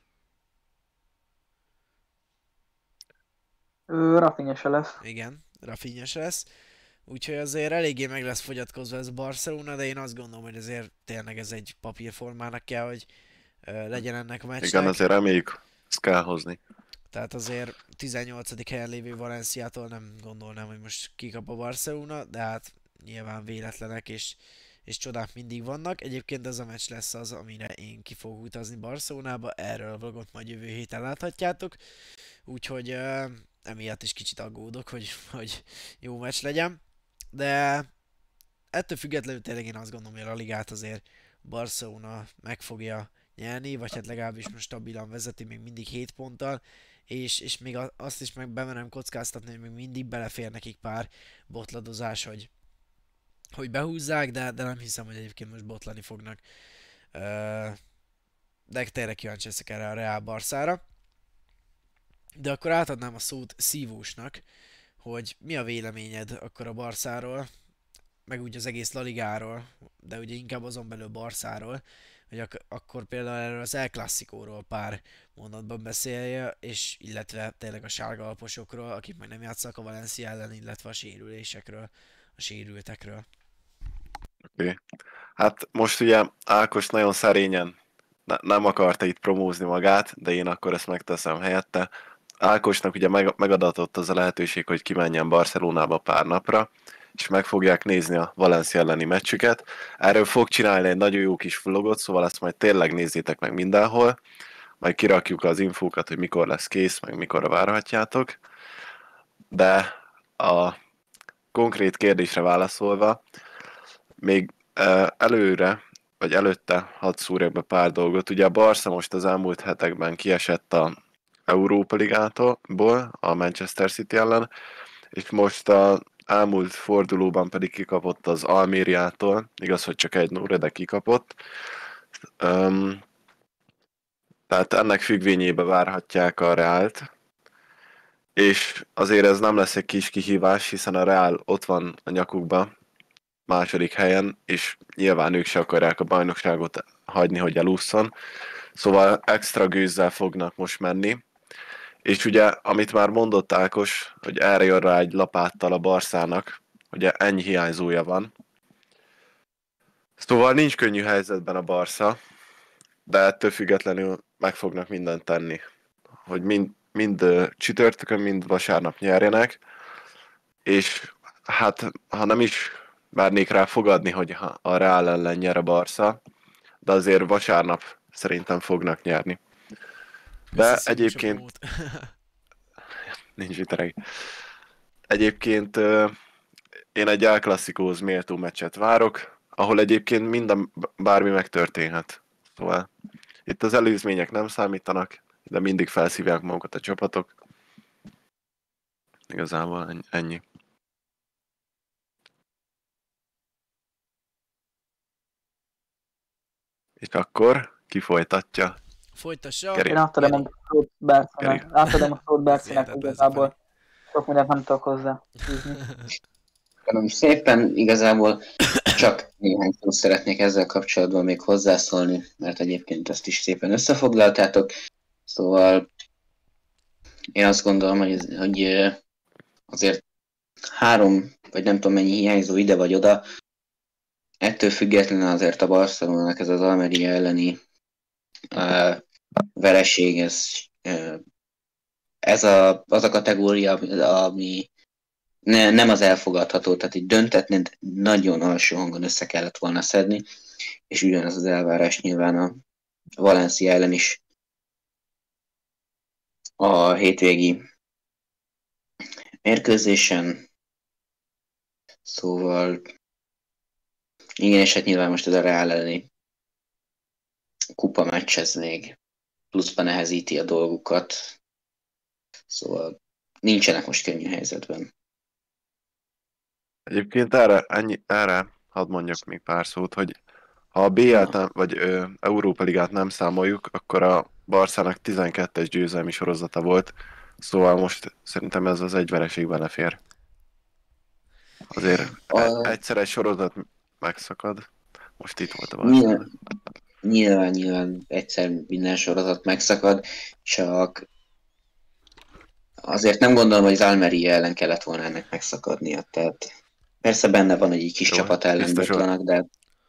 Speaker 3: Rafinha se lesz.
Speaker 1: Igen, Rafinha se lesz. Úgyhogy azért eléggé meg lesz fogyatkozva ez a Barcelona, de én azt gondolom, hogy azért tényleg ez egy papírformának kell, hogy legyen ennek a meccsnek.
Speaker 2: Igen, azért reméljük, ezt kell hozni.
Speaker 1: Tehát azért 18. helyen lévő Valenciától nem gondolnám, hogy most kikap a Barcelona, de hát nyilván véletlenek és csodák mindig vannak. Egyébként ez a meccs lesz az, amire én ki fogok utazni Barcelonába, erről a vlogot majd jövő héten láthatjátok. Úgyhogy emiatt is kicsit aggódok, hogy jó meccs legyen. De ettől függetlenül tényleg én azt gondolom, hogy a ligát azért Barcelona meg fogja nyerni, vagy hát legalábbis most stabilan vezeti még mindig 7 ponttal, és még azt is meg bemerem kockáztatni, hogy még mindig belefér nekik pár botladozás, hogy behúzzák, de nem hiszem, hogy egyébként most botlani fognak. De tényleg kíváncsi leszek erre a Real Barszára. De akkor átadnám a szót Szívósnak, hogy mi a véleményed akkor a Barszáról, meg úgy az egész La Ligáról, de ugye inkább azon belül Barszáról, hogy akkor például erről az El Clasicóról pár mondatban beszélje, és illetve tényleg a sárgalaposokról, akik meg nem játszanak a Valencia ellen, illetve a sérülésekről, a sérültekről.
Speaker 2: Oké. Hát most ugye Ákos nagyon szerényen nem akarta itt promózni magát, de én akkor ezt megteszem helyette. Ákosnak ugye megadatott az a lehetőség, hogy kimenjen Barcelonába pár napra, és meg fogják nézni a Valencia elleni meccsüket. Erről fog csinálni egy nagyon jó kis vlogot, szóval ezt majd tényleg nézzétek meg mindenhol. Majd kirakjuk az infókat, hogy mikor lesz kész, meg mikorra várhatjátok. De a konkrét kérdésre válaszolva, még előre, vagy előtte hadd szúrjak be pár dolgot. Ugye a Barca most az elmúlt hetekben kiesett a Európa Ligától, a Manchester City ellen, és most az elmúlt fordulóban pedig kikapott az Almériától, igaz, hogy csak 1-0, de kikapott. Tehát ennek függvényébe várhatják a Reált, és azért ez nem lesz egy kis kihívás, hiszen a Real ott van a nyakukba, második helyen, és nyilván ők se akarják a bajnokságot hagyni, hogy elússzon. Szóval extra gőzzel fognak most menni. És ugye, amit már mondott Ákos, hogy erre jön rá egy lapáttal a Barszának, ugye ennyi hiányzója van. Szóval nincs könnyű helyzetben a Barca, de ettől függetlenül meg fognak mindent tenni, hogy mind csütörtökön, mind vasárnap nyerjenek, és hát, ha nem is várnék rá fogadni, hogy a Real ellen nyer a Barca, de azért vasárnap szerintem fognak nyerni. De egyébként... Nincs vitereg. Egyébként én egy El Clasicóhoz méltó meccset várok, ahol egyébként bármi megtörténhet. Szóval itt az előzmények nem számítanak, de mindig felszívják magukat a csapatok. Igazából ennyi. És akkor ki folytatja?
Speaker 1: Folytassa.
Speaker 2: Geri.
Speaker 3: Én átadom a szót Bercinek. Átadom a szót Bercinek igazából. Sok mindent nem tudok hozzá.
Speaker 4: Köszönöm szépen, igazából csak néhány szót szeretnék ezzel kapcsolatban még hozzászólni, mert egyébként ezt is szépen összefoglaltátok. Szóval én azt gondolom, hogy azért 3, vagy nem tudom mennyi hiányzó ide vagy oda, ettől függetlenül azért a Barcelonának ez az Almería elleni vereség, ez az a kategória, ami nem az elfogadható, tehát egy döntetlen nagyon alsó hangon össze kellett volna szedni, és ugyanaz az elvárás nyilván a Valencia ellen is a hétvégi mérkőzésen. Szóval igen, és hát nyilván most ez a Real elleni kupa meccs, ez még pluszban nehezíti a dolgukat. Szóval nincsenek most könnyű helyzetben.
Speaker 2: Egyébként erre hadd mondjak még pár szót, hogy ha a BL-t vagy Európa Ligát nem számoljuk, akkor a Barszának 12-es győzelmi sorozata volt, szóval most szerintem ez az egy vereség belefér. Azért egyszer egy sorozat megszakad, most itt volt a Barszának.
Speaker 4: Nyilván egyszer minden sorozat megszakad, csak azért nem gondolom, hogy az Almería ellen kellett volna ennek megszakadnia, tehát persze benne van, hogy egy kis csapat ellen botlanak, de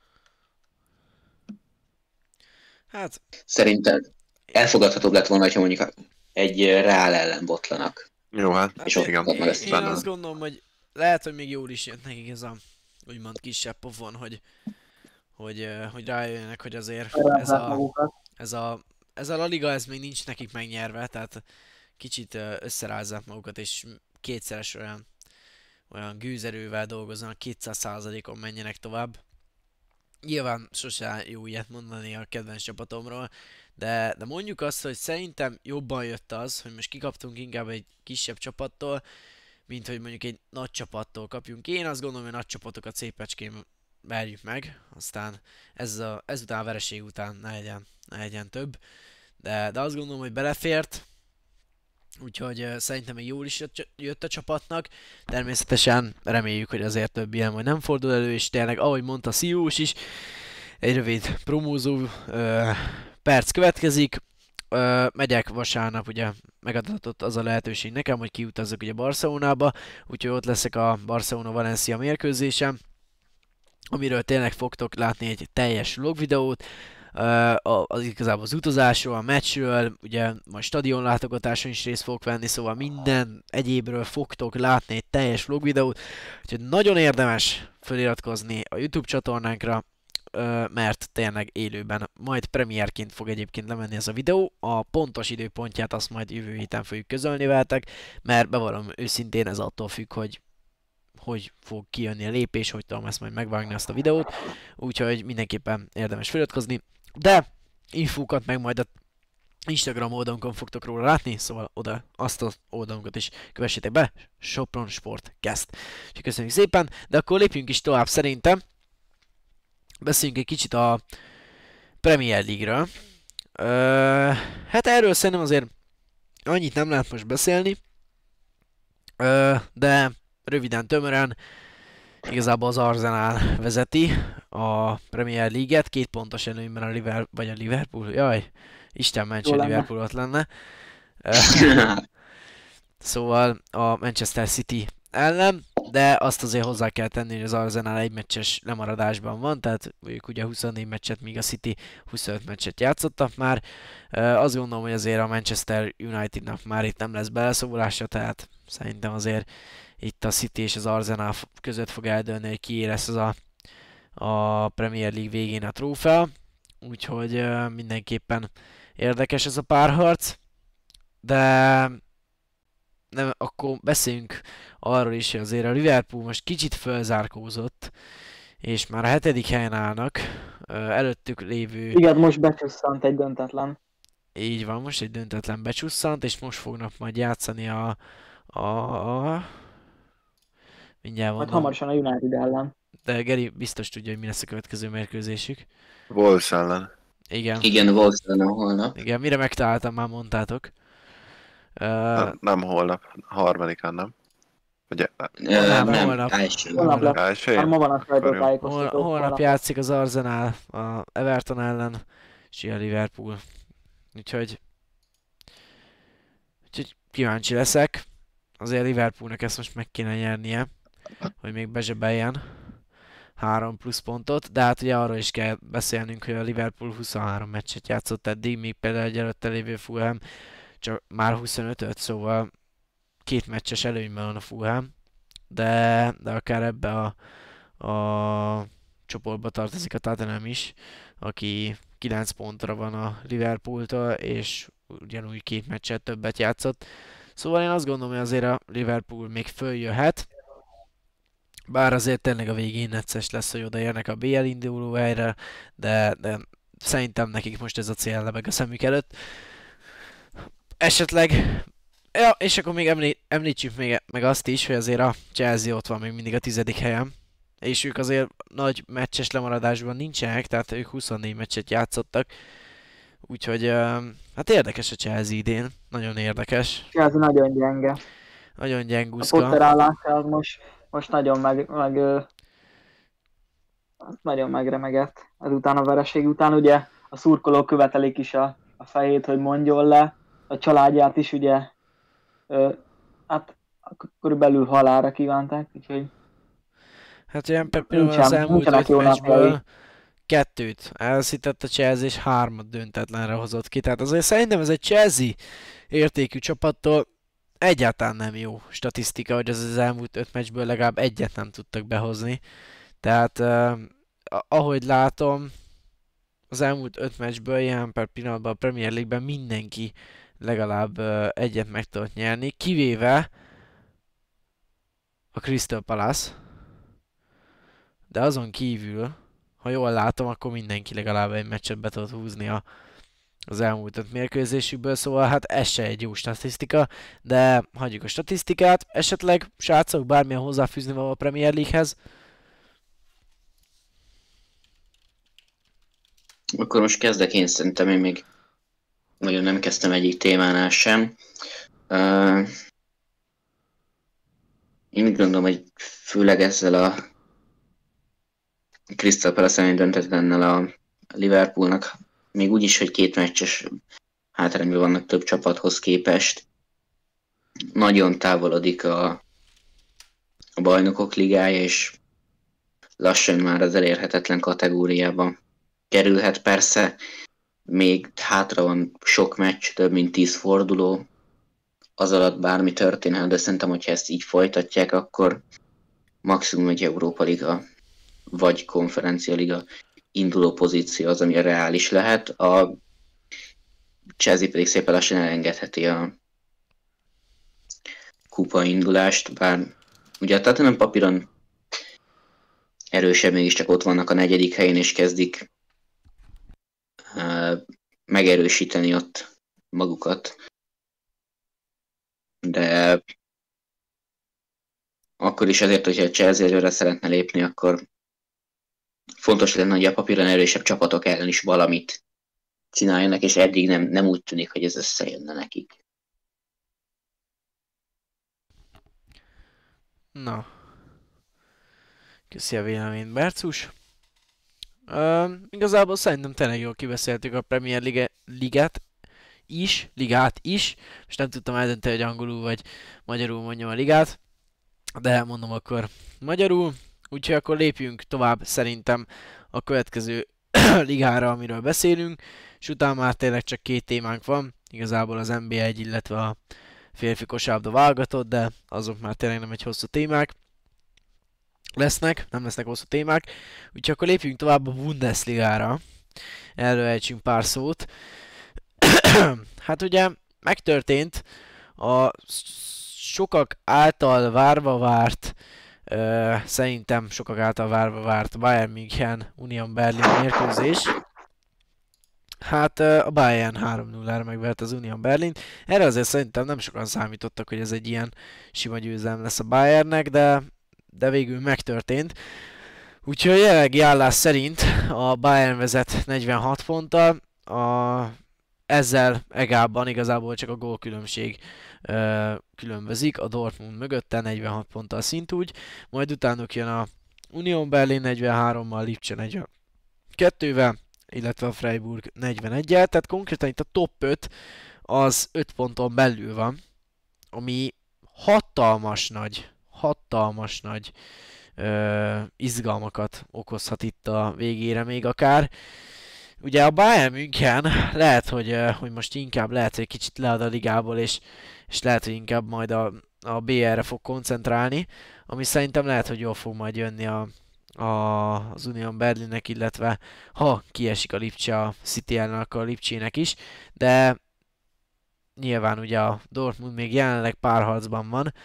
Speaker 1: hát
Speaker 4: szerintem elfogadhatóbb lett volna, hogyha mondjuk egy Real ellen botlanak.
Speaker 2: Jó, hát
Speaker 4: És ott
Speaker 2: igen.
Speaker 1: Én azt gondolom, hogy lehet, hogy még jól is jött nekik ez a úgymond kisebb pofon, hogy rájöjjenek, hogy azért ez a La Liga, ez még nincs nekik megnyerve, tehát kicsit összerázzák magukat, és kétszeres olyan gőzerővel dolgozzanak, 200%-on menjenek tovább. Nyilván sose jó ilyet mondani a kedvenc csapatomról, de mondjuk azt, hogy szerintem jobban jött az, hogy most kikaptunk inkább egy kisebb csapattól, mint hogy mondjuk egy nagy csapattól kapjunk. Én azt gondolom, hogy a nagy csapatokat szépecskén verjük meg, aztán ezután a vereség után ne legyen több. De azt gondolom, hogy belefért, úgyhogy szerintem még jól is jött a csapatnak. Természetesen reméljük, hogy azért több ilyen majd nem fordul elő, és tényleg, ahogy mondta Sziós is, egy rövid promózó perc következik. Megyek vasárnap, ugye megadatott az a lehetőség nekem, hogy kiutazzak ugye Barcelonába, úgyhogy ott leszek a Barcelona-Valencia mérkőzésen, amiről tényleg fogtok látni egy teljes vlogvideót, igazából az utazásról, a meccsről, ugye majd stadionlátogatáson is részt fogok venni, szóval minden egyébről fogtok látni egy teljes vlogvideót, úgyhogy nagyon érdemes feliratkozni a YouTube csatornánkra, mert tényleg élőben majd premierként fog egyébként lemenni ez a videó. A pontos időpontját azt majd jövő héten fogjuk közölni veletek, mert bevallom őszintén ez attól függ, hogy fog kijönni a lépés, hogy tudom ezt majd megvágni azt a videót, úgyhogy mindenképpen érdemes feliratkozni, de infókat meg majd a Instagram oldalunkon fogtok róla látni, szóval oda azt az oldalunkat is kövessétek be, Sopron Sport Cast. Úgyhogy köszönjük szépen, de akkor lépjünk is tovább szerintem. Beszéljünk egy kicsit a Premier League-ről. Hát erről szerintem azért annyit nem lehet most beszélni, de röviden, tömören igazából az Arsenal vezeti a Premier League-et, 2 pontos előnyben a Liverpool, jaj, Isten ments, hogy Liverpool ott lenne. Szóval a Manchester City ellen, de azt azért hozzá kell tenni, hogy az Arsenal egy meccses lemaradásban van, tehát ők ugye 24 meccset, míg a City 25 meccset játszottak már. Azt gondolom, hogy azért a Manchester Unitednak már itt nem lesz beleszólása, tehát szerintem azért itt a City és az Arsenal között fog eldőlni, hogy kié lesz az a Premier League végén a trófea. Úgyhogy mindenképpen érdekes ez a párharc, de nem, akkor beszéljünk arról is, hogy azért a Liverpool most kicsit fölzárkózott, és már a 7. helyen állnak, előttük lévő...
Speaker 3: Igen, most becsusszant egy döntetlen.
Speaker 1: Így van, most egy döntetlen becsusszant, és most fognak majd játszani mindjárt
Speaker 3: majd
Speaker 1: mondom.
Speaker 3: hamarosan a United ellen.
Speaker 1: De Geri biztos tudja, hogy mi lesz a következő mérkőzésük.
Speaker 2: Wolves ellen.
Speaker 1: Igen.
Speaker 4: Igen, Wolves ellen holnap.
Speaker 1: Igen, mire megtaláltam, már mondtátok.
Speaker 2: Nem holnap, 3-án, nem? Ugye,
Speaker 4: Nem,
Speaker 1: holnap.
Speaker 3: Holnap lesz.
Speaker 2: első?
Speaker 3: Már ma van a sajtótájékoztató.
Speaker 1: Holnap játszik az Arsenal a Everton ellen, és a Liverpool. Úgyhogy kíváncsi leszek. Azért Liverpoolnak ezt most meg kéne nyernie, hogy még bezsebeljen 3 plusz pontot, de hát ugye arról is kell beszélnünk, hogy a Liverpool 23 meccset játszott eddig, míg például egy előtte lévő Fulham csak már 25-öt, szóval 2 meccses előnyben van a Fulham, de akár ebbe a csoportba tartozik a Tottenham is, aki 9 pontra van a Liverpooltól, és ugyanúgy 2 meccset többet játszott. Szóval én azt gondolom, hogy azért a Liverpool még följöhet, bár azért tényleg a végén necces lesz, hogy odaérnek a BL induló helyre, de szerintem nekik most ez a cél lebeg a szemük előtt. Esetleg, ja, és akkor még említsük meg azt is, hogy azért a Chelsea ott van még mindig a 10. helyen, és ők azért nagy meccses lemaradásban nincsenek, tehát ők 24 meccset játszottak, úgyhogy hát érdekes a Chelsea idén, nagyon érdekes.
Speaker 3: Chelsea nagyon gyenge.
Speaker 1: Nagyon gyengúszka.
Speaker 3: A Potter állása most nagyon nagyon megremegett ezután a vereség után. Ugye a szurkolók követelik is a fejét, hogy mondjon le. A családját is ugye hát körülbelül halálra kívánták, úgyhogy...
Speaker 1: Hát olyan például az elmúlt 5 meccsből 2-t elszített a Chelsea, és 3-at döntetlenre hozott ki. Tehát azért szerintem ez egy Chelsea értékű csapattól egyáltalán nem jó statisztika, hogy az elmúlt 5 meccsből legalább egyet nem tudtak behozni. Tehát ahogy látom, az elmúlt 5 meccsből ilyen per pillanatban a Premier League-ben mindenki legalább egyet meg tudott nyerni, kivéve a Crystal Palace. De azon kívül, ha jól látom, akkor mindenki legalább egy meccset be tudott húzni az elmúlt 5 mérkőzésükből, szóval hát ez se egy jó statisztika, de hagyjuk a statisztikát. Esetleg, srácok, bármilyen hozzáfűzni való a Premier League-hez?
Speaker 4: Akkor most kezdek én, szerintem én még nagyon nem kezdtem egyik témánál sem. Én úgy gondolom, hogy főleg ezzel a Crystal Palace döntetlennel a Liverpoolnak, még úgy is, hogy 2 meccses hátrányban vannak több csapathoz képest, nagyon távolodik a bajnokok ligája, és lassan már az elérhetetlen kategóriában kerülhet. Persze még hátra van sok meccs, több mint 10 forduló, az alatt bármi történhet, de szerintem, hogyha ezt így folytatják, akkor maximum egy Európa Liga vagy Konferencia Liga induló pozíció az, ami reális lehet. A Chelsea pedig szépen lassan elengedheti a kupa indulást, bár ugye a Tottenham papíron erősebb, mégiscsak ott vannak a 4. helyen, és kezdik megerősíteni ott magukat. De akkor is azért, hogyha a Chelsea előre szeretne lépni, akkor fontos lenne, hogy a papíron erősebb csapatok ellen is valamit csináljanak, és eddig nem úgy tűnik, hogy ez összejönne nekik.
Speaker 1: Na. Köszi a véleményt, Bercus. Igazából szerintem tényleg jól kibeszéltük a Premier Ligát is. Most nem tudtam eldönteni, hogy angolul vagy magyarul mondjam a ligát. De mondom akkor magyarul. Úgyhogy akkor lépjünk tovább szerintem a következő ligára, amiről beszélünk. És utána már tényleg csak 2 témánk van. Igazából az NB1, illetve a férfi kosárlabda válogatott, de azok már tényleg nem egy hosszú témák. Nem lesznek hosszú témák. Úgyhogy akkor lépjünk tovább a Bundesligára. Erről ejtsünk pár szót. Hát ugye megtörtént a sokak által várva várt, szerintem sokak által várva várt Bayern München Union Berlin mérkőzés. Hát a Bayern 3-0-ra megvert az Union Berlin. Erre azért szerintem nem sokan számítottak, hogy ez egy ilyen sima győzelem lesz a Bayernnek, de végül megtörtént. Úgyhogy a jelenlegi állás szerint a Bayern vezet 46 ponttal, ezzel egálban igazából csak a gólkülönbség különbözik a Dortmund mögötte 46 ponttal szintúgy, majd utánuk jön a Union Berlin 43-mal, Lipcse 42-vel, illetve a Freiburg 41-el, tehát konkrétan itt a top 5 az 5 ponton belül van, ami hatalmas nagy izgalmakat okozhat itt a végére még akár. Ugye a Bayern München lehet, hogy most inkább lehet, hogy kicsit lead a ligából, és lehet, hogy inkább majd a BL-re fog koncentrálni, ami szerintem lehet, hogy jól fog majd jönni az Union Berlinnek, illetve ha kiesik a Lipcse a City ellen, akkor a Lipcsének is, de nyilván ugye a Dortmund még jelenleg párharcban van,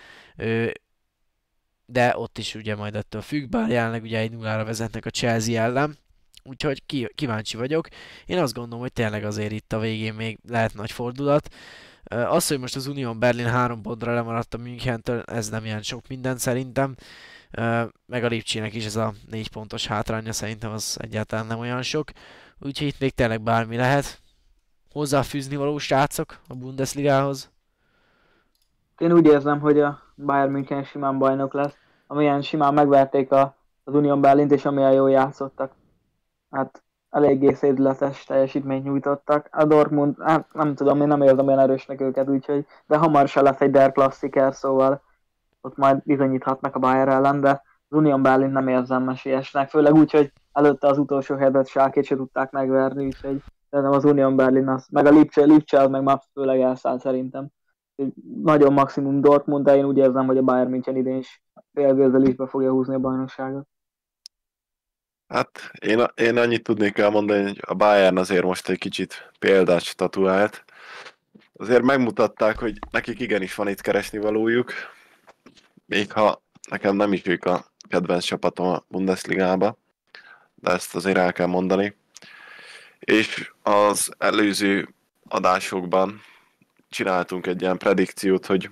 Speaker 1: de ott is ugye majd ettől függ, bár jelenleg ugye 1-0-ra vezetnek a Chelsea ellen, úgyhogy kíváncsi vagyok. Én azt gondolom, hogy tényleg azért itt a végén még lehet nagy fordulat. Az, hogy most az Union Berlin 3 pontra lemaradt a Münchentől, ez nem jelent sok mindent szerintem. Meg a Lipcsének is ez a 4 pontos hátránya szerintem az egyáltalán nem olyan sok. Úgyhogy itt még tényleg bármi lehet. Hozzáfűzni való srácok a Bundesligához?
Speaker 3: Én úgy érzem, hogy a Bayern München simán bajnok lesz. Amilyen simán megverték az Union Berlint, és amilyen jól játszottak. Hát eléggé szédületes teljesítményt nyújtottak. A Dortmund, hát nem tudom, én nem érzem olyan erősnek őket, úgyhogy, de hamarosan lesz egy Der Klassiker, szóval ott majd bizonyíthatnak a Bayern ellen, de az Union Berlin nem érzem esélyesnek, főleg úgy, hogy előtte az utolsó helyet Schalkét se tudták megverni, úgyhogy szerintem az Union Berlin az, meg a Lipcse az meg már főleg elszáll szerintem. Nagyon maximum Dortmund, de én úgy érzem, hogy a Bayern München idén is félgőzzel is be fogja húzni a bajnokságot.
Speaker 2: Hát én annyit tudnék elmondani, hogy a Bayern azért most egy kicsit példát statuált. Azért megmutatták, hogy nekik igenis van itt keresni valójuk, még ha nekem nem is ők a kedvenc csapatom a Bundesligába, de ezt azért el kell mondani. És az előző adásokban csináltunk egy ilyen predikciót, hogy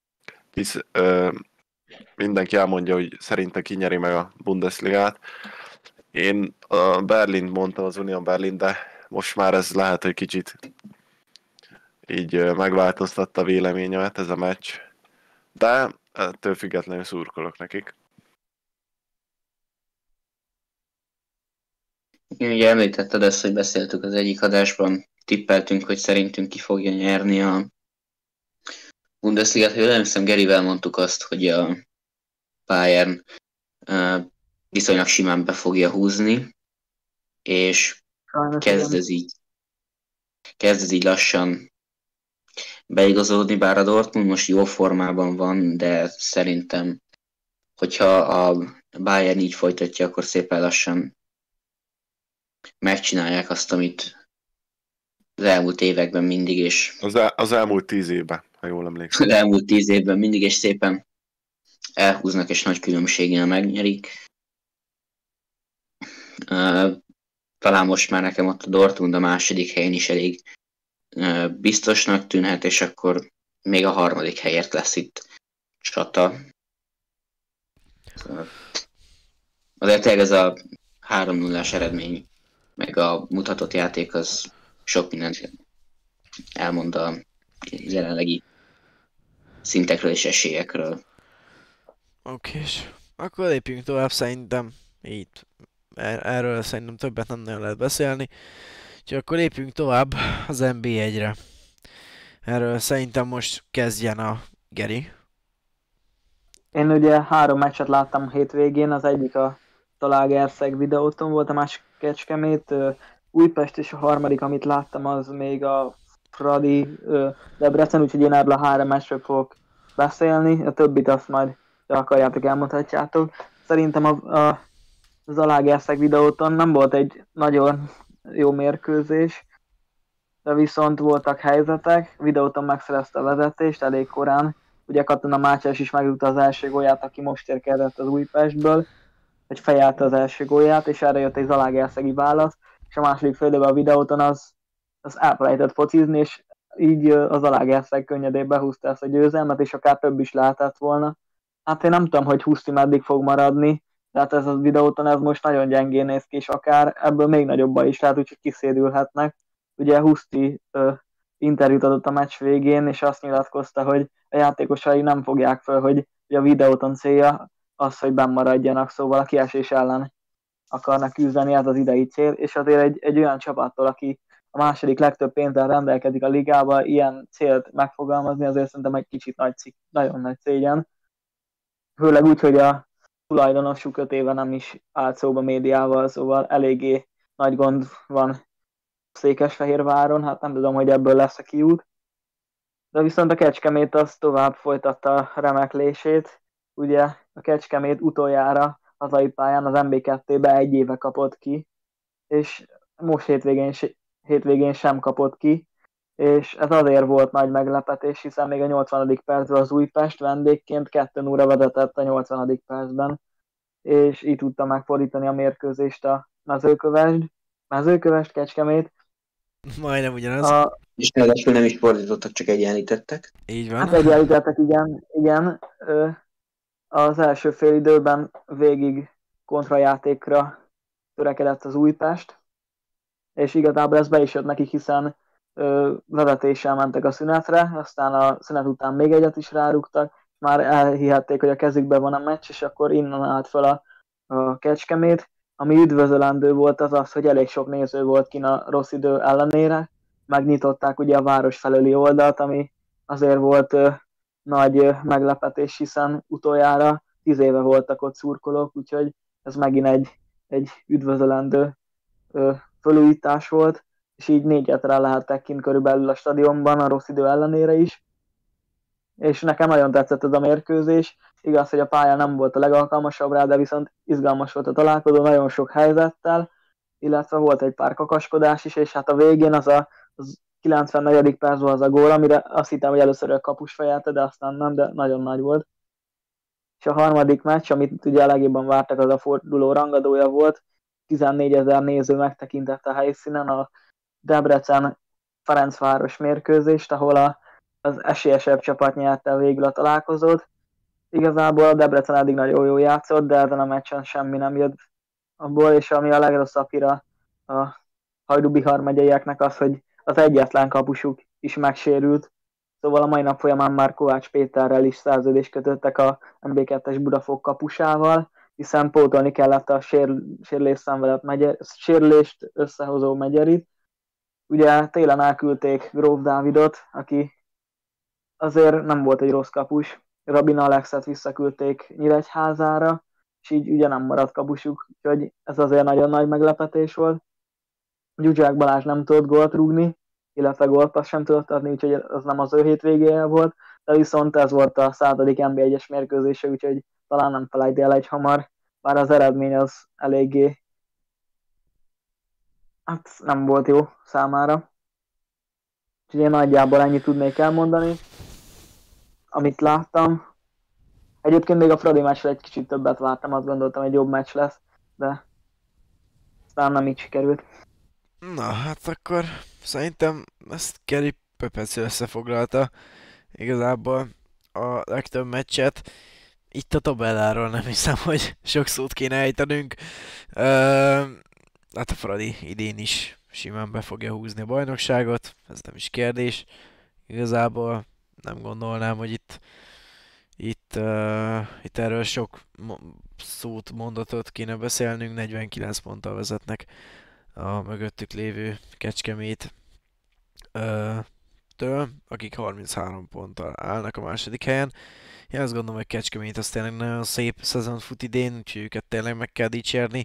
Speaker 2: mindenki elmondja, hogy szerinte ki nyeri meg a Bundesligát. Én a Berlint mondtam, az Union Berlin, de most már ez lehet, hogy kicsit így megváltoztatta véleményemet ez a meccs. De ettől függetlenül szurkolok nekik.
Speaker 4: Ugye említetted ezt, hogy beszéltük az egyik adásban, tippeltünk, hogy szerintünk ki fogja nyerni a Bundesligát. Ha jól emlékszem, Gerivel mondtuk azt, hogy a Bayern viszonylag simán be fogja húzni, és kezd ez így lassan beigazolódni, bár a Dortmund most jó formában van, de szerintem, hogyha a Bayern így folytatja, akkor szépen lassan megcsinálják azt, amit az elmúlt években mindig, és
Speaker 2: Az elmúlt 10 évben, ha jól emlékszem.
Speaker 4: az elmúlt 10 évben mindig, és szépen elhúznak, és nagy különbséggel megnyerik. Talán most már nekem ott a Dortmund a második helyen is elég biztosnak tűnhet, és akkor még a harmadik helyért lesz itt csata. Azért tényleg ez a 3-0-ás eredmény, meg a mutatott játék az sok mindent elmond a jelenlegi szintekről és esélyekről.
Speaker 1: Okés. Akkor lépjünk tovább, szerintem itt erről szerintem többet nem nagyon lehet beszélni. Úgyhogy akkor lépjünk tovább az NB1-re. Erről szerintem most kezdjen a Geri.
Speaker 3: Én ugye 3 meccset láttam hétvégén, az egyik a Zalaegerszeg videóton volt, a másik Kecskemét, Újpest, és a harmadik, amit láttam, az még a Fradi Debrecen, úgyhogy én erről a 3 meccsről fogok beszélni, a többit azt majd, ha akarjátok, elmondhatjátok. Szerintem a Zalaegerszeg videóton nem volt egy nagyon jó mérkőzés, de viszont voltak helyzetek, videóton megszerezte a vezetést elég korán. Ugye Katona Mátyás is megrúgta az első gólját, aki most érkezett az Újpestből, hogy fejelte az első gólját, és erre jött egy zalaegerszegi válasz, és a második félidőben a videóton az elfelejtett focizni, és így az Zalaegerszeg könnyedén behúzta ezt a győzelmet, és akár több is lehetett volna. Hát én nem tudom, hogy Huszti meddig fog maradni, tehát ez a videóton ez most nagyon gyengén néz ki, és akár ebből még nagyobb baj is lehet, úgyhogy kiszédülhetnek. Ugye Huszti interjút adott a meccs végén, és azt nyilatkozta, hogy a játékosai nem fogják föl, hogy a videóton célja az, hogy benn maradjanak, szóval a kiesés ellen akarnak küzdeni, ez az idei cél, és azért egy olyan csapattól, aki a második legtöbb pénzzel rendelkezik a ligába, ilyen célt megfogalmazni, azért szerintem egy kicsit nagyon nagy szégyen. Főleg úgy, hogy a tulajdonosuk 5 éve nem is állt szóba médiával, szóval eléggé nagy gond van Székesfehérváron, hát nem tudom, hogy ebből lesz a kiút. De viszont a Kecskemét az tovább folytatta a remeklését. Ugye a Kecskemét utoljára hazai pályán az MB2-be 1 éve kapott ki, és most hétvégén sem kapott ki, és ez azért volt nagy meglepetés, hiszen még a 80. percben az Újpest vendégként 2-0-ra vezetett a 80. percben, és így tudta megfordítani a mérkőzést a Mezőkövesd Kecskemét.
Speaker 1: Majdnem ugyanaz.
Speaker 4: És ráadásul nem is fordítottak, csak egyenlítettek.
Speaker 1: Így van.
Speaker 3: Hát egyenlítettek, igen. Az első fél időben végig kontrajátékra törekedett az Újpest, és igazából ez be is jött nekik, hiszen vezetéssel mentek a szünetre, aztán a szünet után még egyet is rárúgtak, már elhihették, hogy a kezükben van a meccs, és akkor innen állt fel a Kecskemét. Ami üdvözölendő volt az, hogy elég sok néző volt kint a rossz idő ellenére. Megnyitották ugye a város felőli oldalt, ami azért volt nagy meglepetés, hiszen utoljára 10 éve voltak ott szurkolók, úgyhogy ez megint egy üdvözölendő fölújítás volt, és így 4-et rá lehettek kint körülbelül a stadionban a rossz idő ellenére is. És nekem nagyon tetszett ez a mérkőzés. Igaz, hogy a pálya nem volt a legalkalmasabb rá, de viszont izgalmas volt a találkozó, nagyon sok helyzettel, illetve volt egy pár kakaskodás is, és hát a végén az 94. percben az a gól, amire azt hittem, hogy először a kapus fejelte, de aztán nem, de nagyon nagy volt. És a harmadik meccs, amit ugye a legjobban vártak, az a forduló rangadója volt. 14 000 néző megtekintett a helyszínen a Debrecen-Ferencváros mérkőzést, ahol az esélyesebb csapat nyerte végül a találkozót. Igazából a Debrecen eddig nagyon jól játszott, de ezen a meccsen semmi nem jött abból, és ami a legrosszabb hír a Hajdú-Bihar megyeieknek az, hogy az egyetlen kapusuk is megsérült. Szóval a mai nap folyamán már Kovács Péterrel is szerződést kötöttek a MB2-es Budafok kapusával, hiszen pótolni kellett a sérülést összehozó Megyerit. Ugye télen elküldték Gróf Dávidot, aki azért nem volt egy rossz kapus. Rabin Alexet visszaküldték Nyíregyházára, és így ugye nem maradt kapusuk, úgyhogy ez azért nagyon nagy meglepetés volt. Gyugyák Balázs nem tudott gólt rúgni, illetve gólpassz sem tudott adni, úgyhogy az nem az ő hétvégéje volt, de viszont ez volt a 100. NB1-es mérkőzése, úgyhogy talán nem felejti el egy hamar, bár az eredmény az eléggé hát nem volt jó számára. Úgyhogy én nagyjából ennyit tudnék elmondani, amit láttam. Egyébként még a Fradi meccsre egy kicsit többet vártam, azt gondoltam, egy jobb meccs lesz, de aztán nem így sikerült.
Speaker 1: Na, hát akkor szerintem ezt Geri pöpecő összefoglalta igazából a legtöbb meccset. Itt a tabelláról nem hiszem, hogy sok szót kéne ejtenünk. Hát a Fradi idén is simán be fogja húzni a bajnokságot, ez nem is kérdés. Igazából nem gondolnám, hogy itt erről sok szót, mondatot kéne beszélnünk, 49 ponttal vezetnek a mögöttük lévő Kecskemét től, akik 33 ponttal állnak a második helyen. Én azt gondolom, hogy Kecskemét az tényleg nagyon szép szezon fut idén, úgyhogy őket tényleg meg kell dicsérni.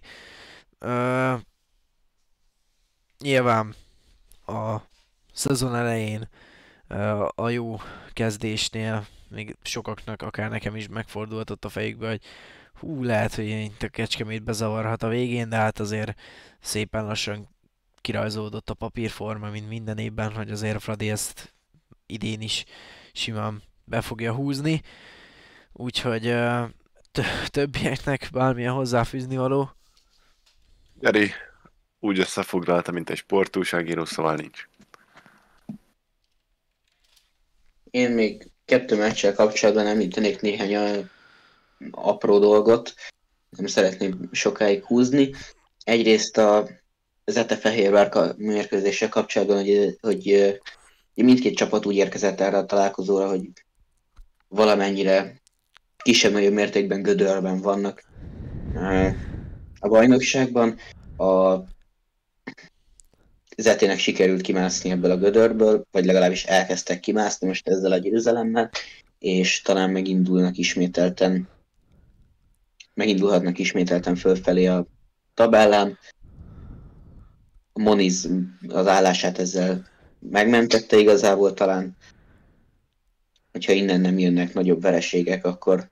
Speaker 1: Nyilván a szezon elején a jó kezdésnél még sokaknak, akár nekem is megfordulhatott a fejükbe, hogy lehet, hogy itt a Kecskemét bezavarhat a végén, de hát azért szépen lassan kirajzolódott a papírforma, mint minden évben, hogy azért a Fradi ezt idén is simán be fogja húzni. Úgyhogy többieknek bármilyen hozzáfűzni való?
Speaker 2: Geri úgy összefoglalta, mint egy sportújságíró, szóval nincs.
Speaker 4: Én még 2 meccsel kapcsolatban említenék néhány apró dolgot, nem szeretném sokáig húzni. Egyrészt a Zete-Fehérvár mérkőzéssel kapcsolatban, hogy mindkét csapat úgy érkezett erre a találkozóra, hogy valamennyire kisebb-nagyobb mértékben gödörben vannak a bajnokságban. A Zetének sikerült kimászni ebből a gödörből, vagy legalábbis elkezdtek kimászni most ezzel a győzelemmel, és talán megindulhatnak ismételten fölfelé a tabellán. A Moniz az állását ezzel megmentette igazából talán. Hogyha innen nem jönnek nagyobb vereségek, akkor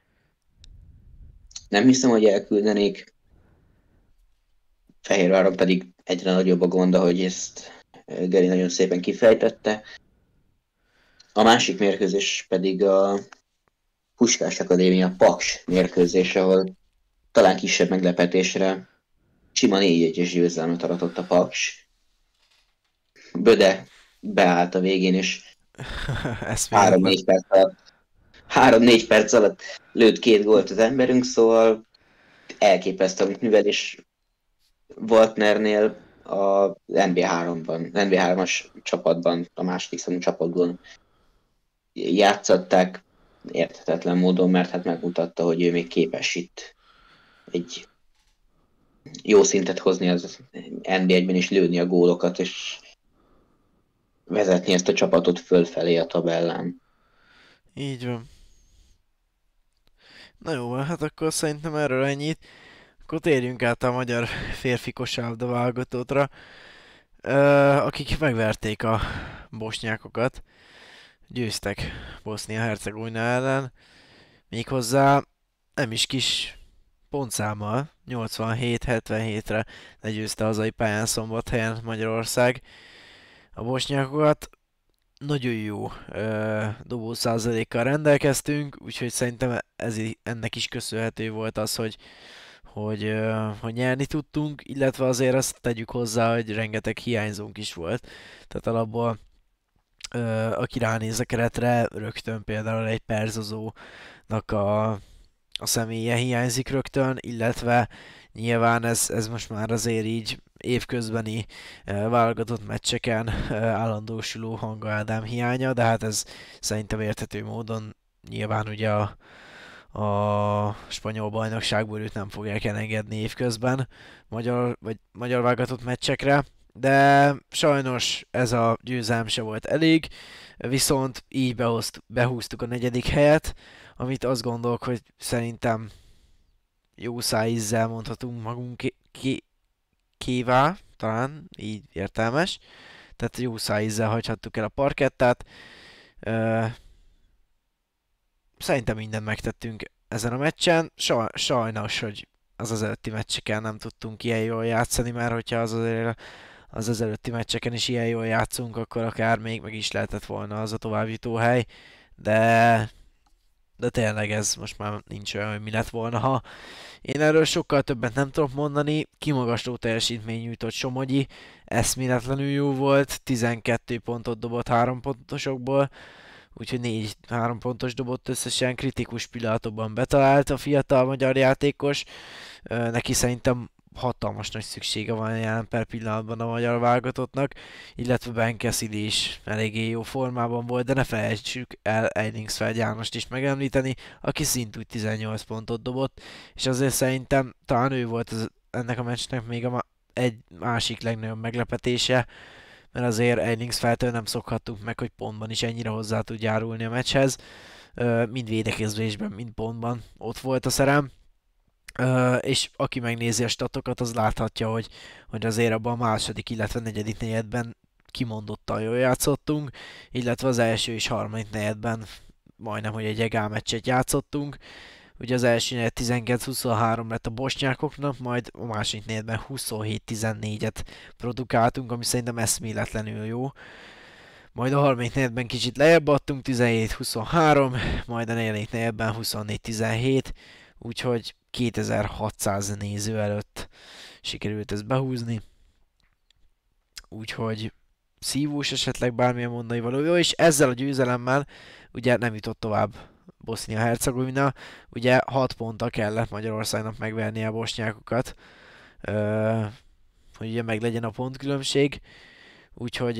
Speaker 4: nem hiszem, hogy elküldenék. Fehérváron pedig egyre nagyobb a gond, ahogy ezt Geri nagyon szépen kifejtette. A másik mérkőzés pedig a Puskás Akadémia Paks mérkőzés, ahol talán kisebb meglepetésre sima 4-1-es győzelmet aratott a Paks. Böde beállt a végén, és 3-4 perc alatt lőtt 2 gólt az emberünk, szóval elképesztő művelés Waltnernél a NB3-as csapatban, a második számú csapatban játszották érthetetlen módon, mert hát megmutatta, hogy ő még képes itt egy jó szintet hozni az NB1-ben is, lőni a gólokat, és vezetni ezt a csapatot fölfelé a tabellán.
Speaker 1: Így van. Na jó, hát akkor szerintem erről ennyit. Akkor térjünk át a magyar férfi kosárlabda válogatottra, akik megverték a bosnyákokat. Győztek Bosznia-Hercegovina ellen, méghozzá nem is kis pontszámmal, 87-77-re legyőzte hazai pályán Szombathelyen Magyarország a bosnyákokat. Nagyon jó dobó százalékkal rendelkeztünk, úgyhogy szerintem ennek is köszönhető volt az, hogy nyerni tudtunk, illetve azért azt tegyük hozzá, hogy rengeteg hiányzónk is volt. Tehát alapból aki ránéz a keretre, rögtön például egy Perzozónak a személye hiányzik rögtön, illetve nyilván ez most már azért így évközbeni válogatott meccseken állandósuló Hanga Ádám hiánya, de hát ez szerintem érthető módon nyilván ugye a spanyol bajnokságból őt nem fogják elengedni évközben magyar válogatott meccsekre, de sajnos ez a győzelem se volt elég, viszont így behúztuk a 4. helyet, amit azt gondolok, hogy szerintem jó szájízzel mondhatunk magunk kévá, talán így értelmes, tehát jó szájízzel hagyhattuk el a parkettát. Szerintem mindent megtettünk ezen a meccsen, sajnos, hogy az előtti meccseken nem tudtunk ilyen jól játszani, mert hogyha az előtti meccseken is ilyen jól játszunk, akkor akár még meg is lehetett volna az a továbbjutó hely, de tényleg ez most már nincs olyan, hogy mi lett volna, ha én erről sokkal többet nem tudok mondani. Kimagasló teljesítmény nyújtott Somogyi, eszméletlenül jó volt, 12 pontot dobott 3 pontosokból, úgyhogy 4 3 pontos dobott összesen, kritikus pillanatokban betalált a fiatal magyar játékos. Neki szerintem hatalmas nagy szüksége van jelen per pillanatban a magyar válogatottnak, illetve Ben Cassidy is eléggé jó formában volt, de ne felejtsük el Eilingsfeld Jánost is megemlíteni, aki szintúgy 18 pontot dobott, és azért szerintem talán ő volt ennek a meccsnek még egy másik legnagyobb meglepetése, mert azért Eilingsfeldtől nem szokhattunk meg, hogy pontban is ennyire hozzá tud járulni a meccshez, mind védekezésben, mind pontban ott volt a szerem. És aki megnézi a statokat, az láthatja, hogy azért abban a második, illetve negyedik negyedben kimondottan jól játszottunk, illetve az első és harmadik negyedben majdnem, hogy egy egál meccset játszottunk. Ugye az első negyed 19-23 lett a bosnyákoknak, majd a második negyedben 27-14-et produkáltunk, ami szerintem eszméletlenül jó. Majd a harmadik negyedben kicsit lejjebb adtunk, 17-23, majd a negyedik negyedben 24-17, úgyhogy 2600 néző előtt sikerült ezt behúzni. Úgyhogy szívós esetleg bármilyen mondani való. Jó, és ezzel a győzelemmel ugye nem jutott tovább Bosznia-Hercegovina. Ugye 6 ponttal kellett Magyarországnak megverni a bosnyákokat, hogy ugye meglegyen a pontkülönbség. Úgyhogy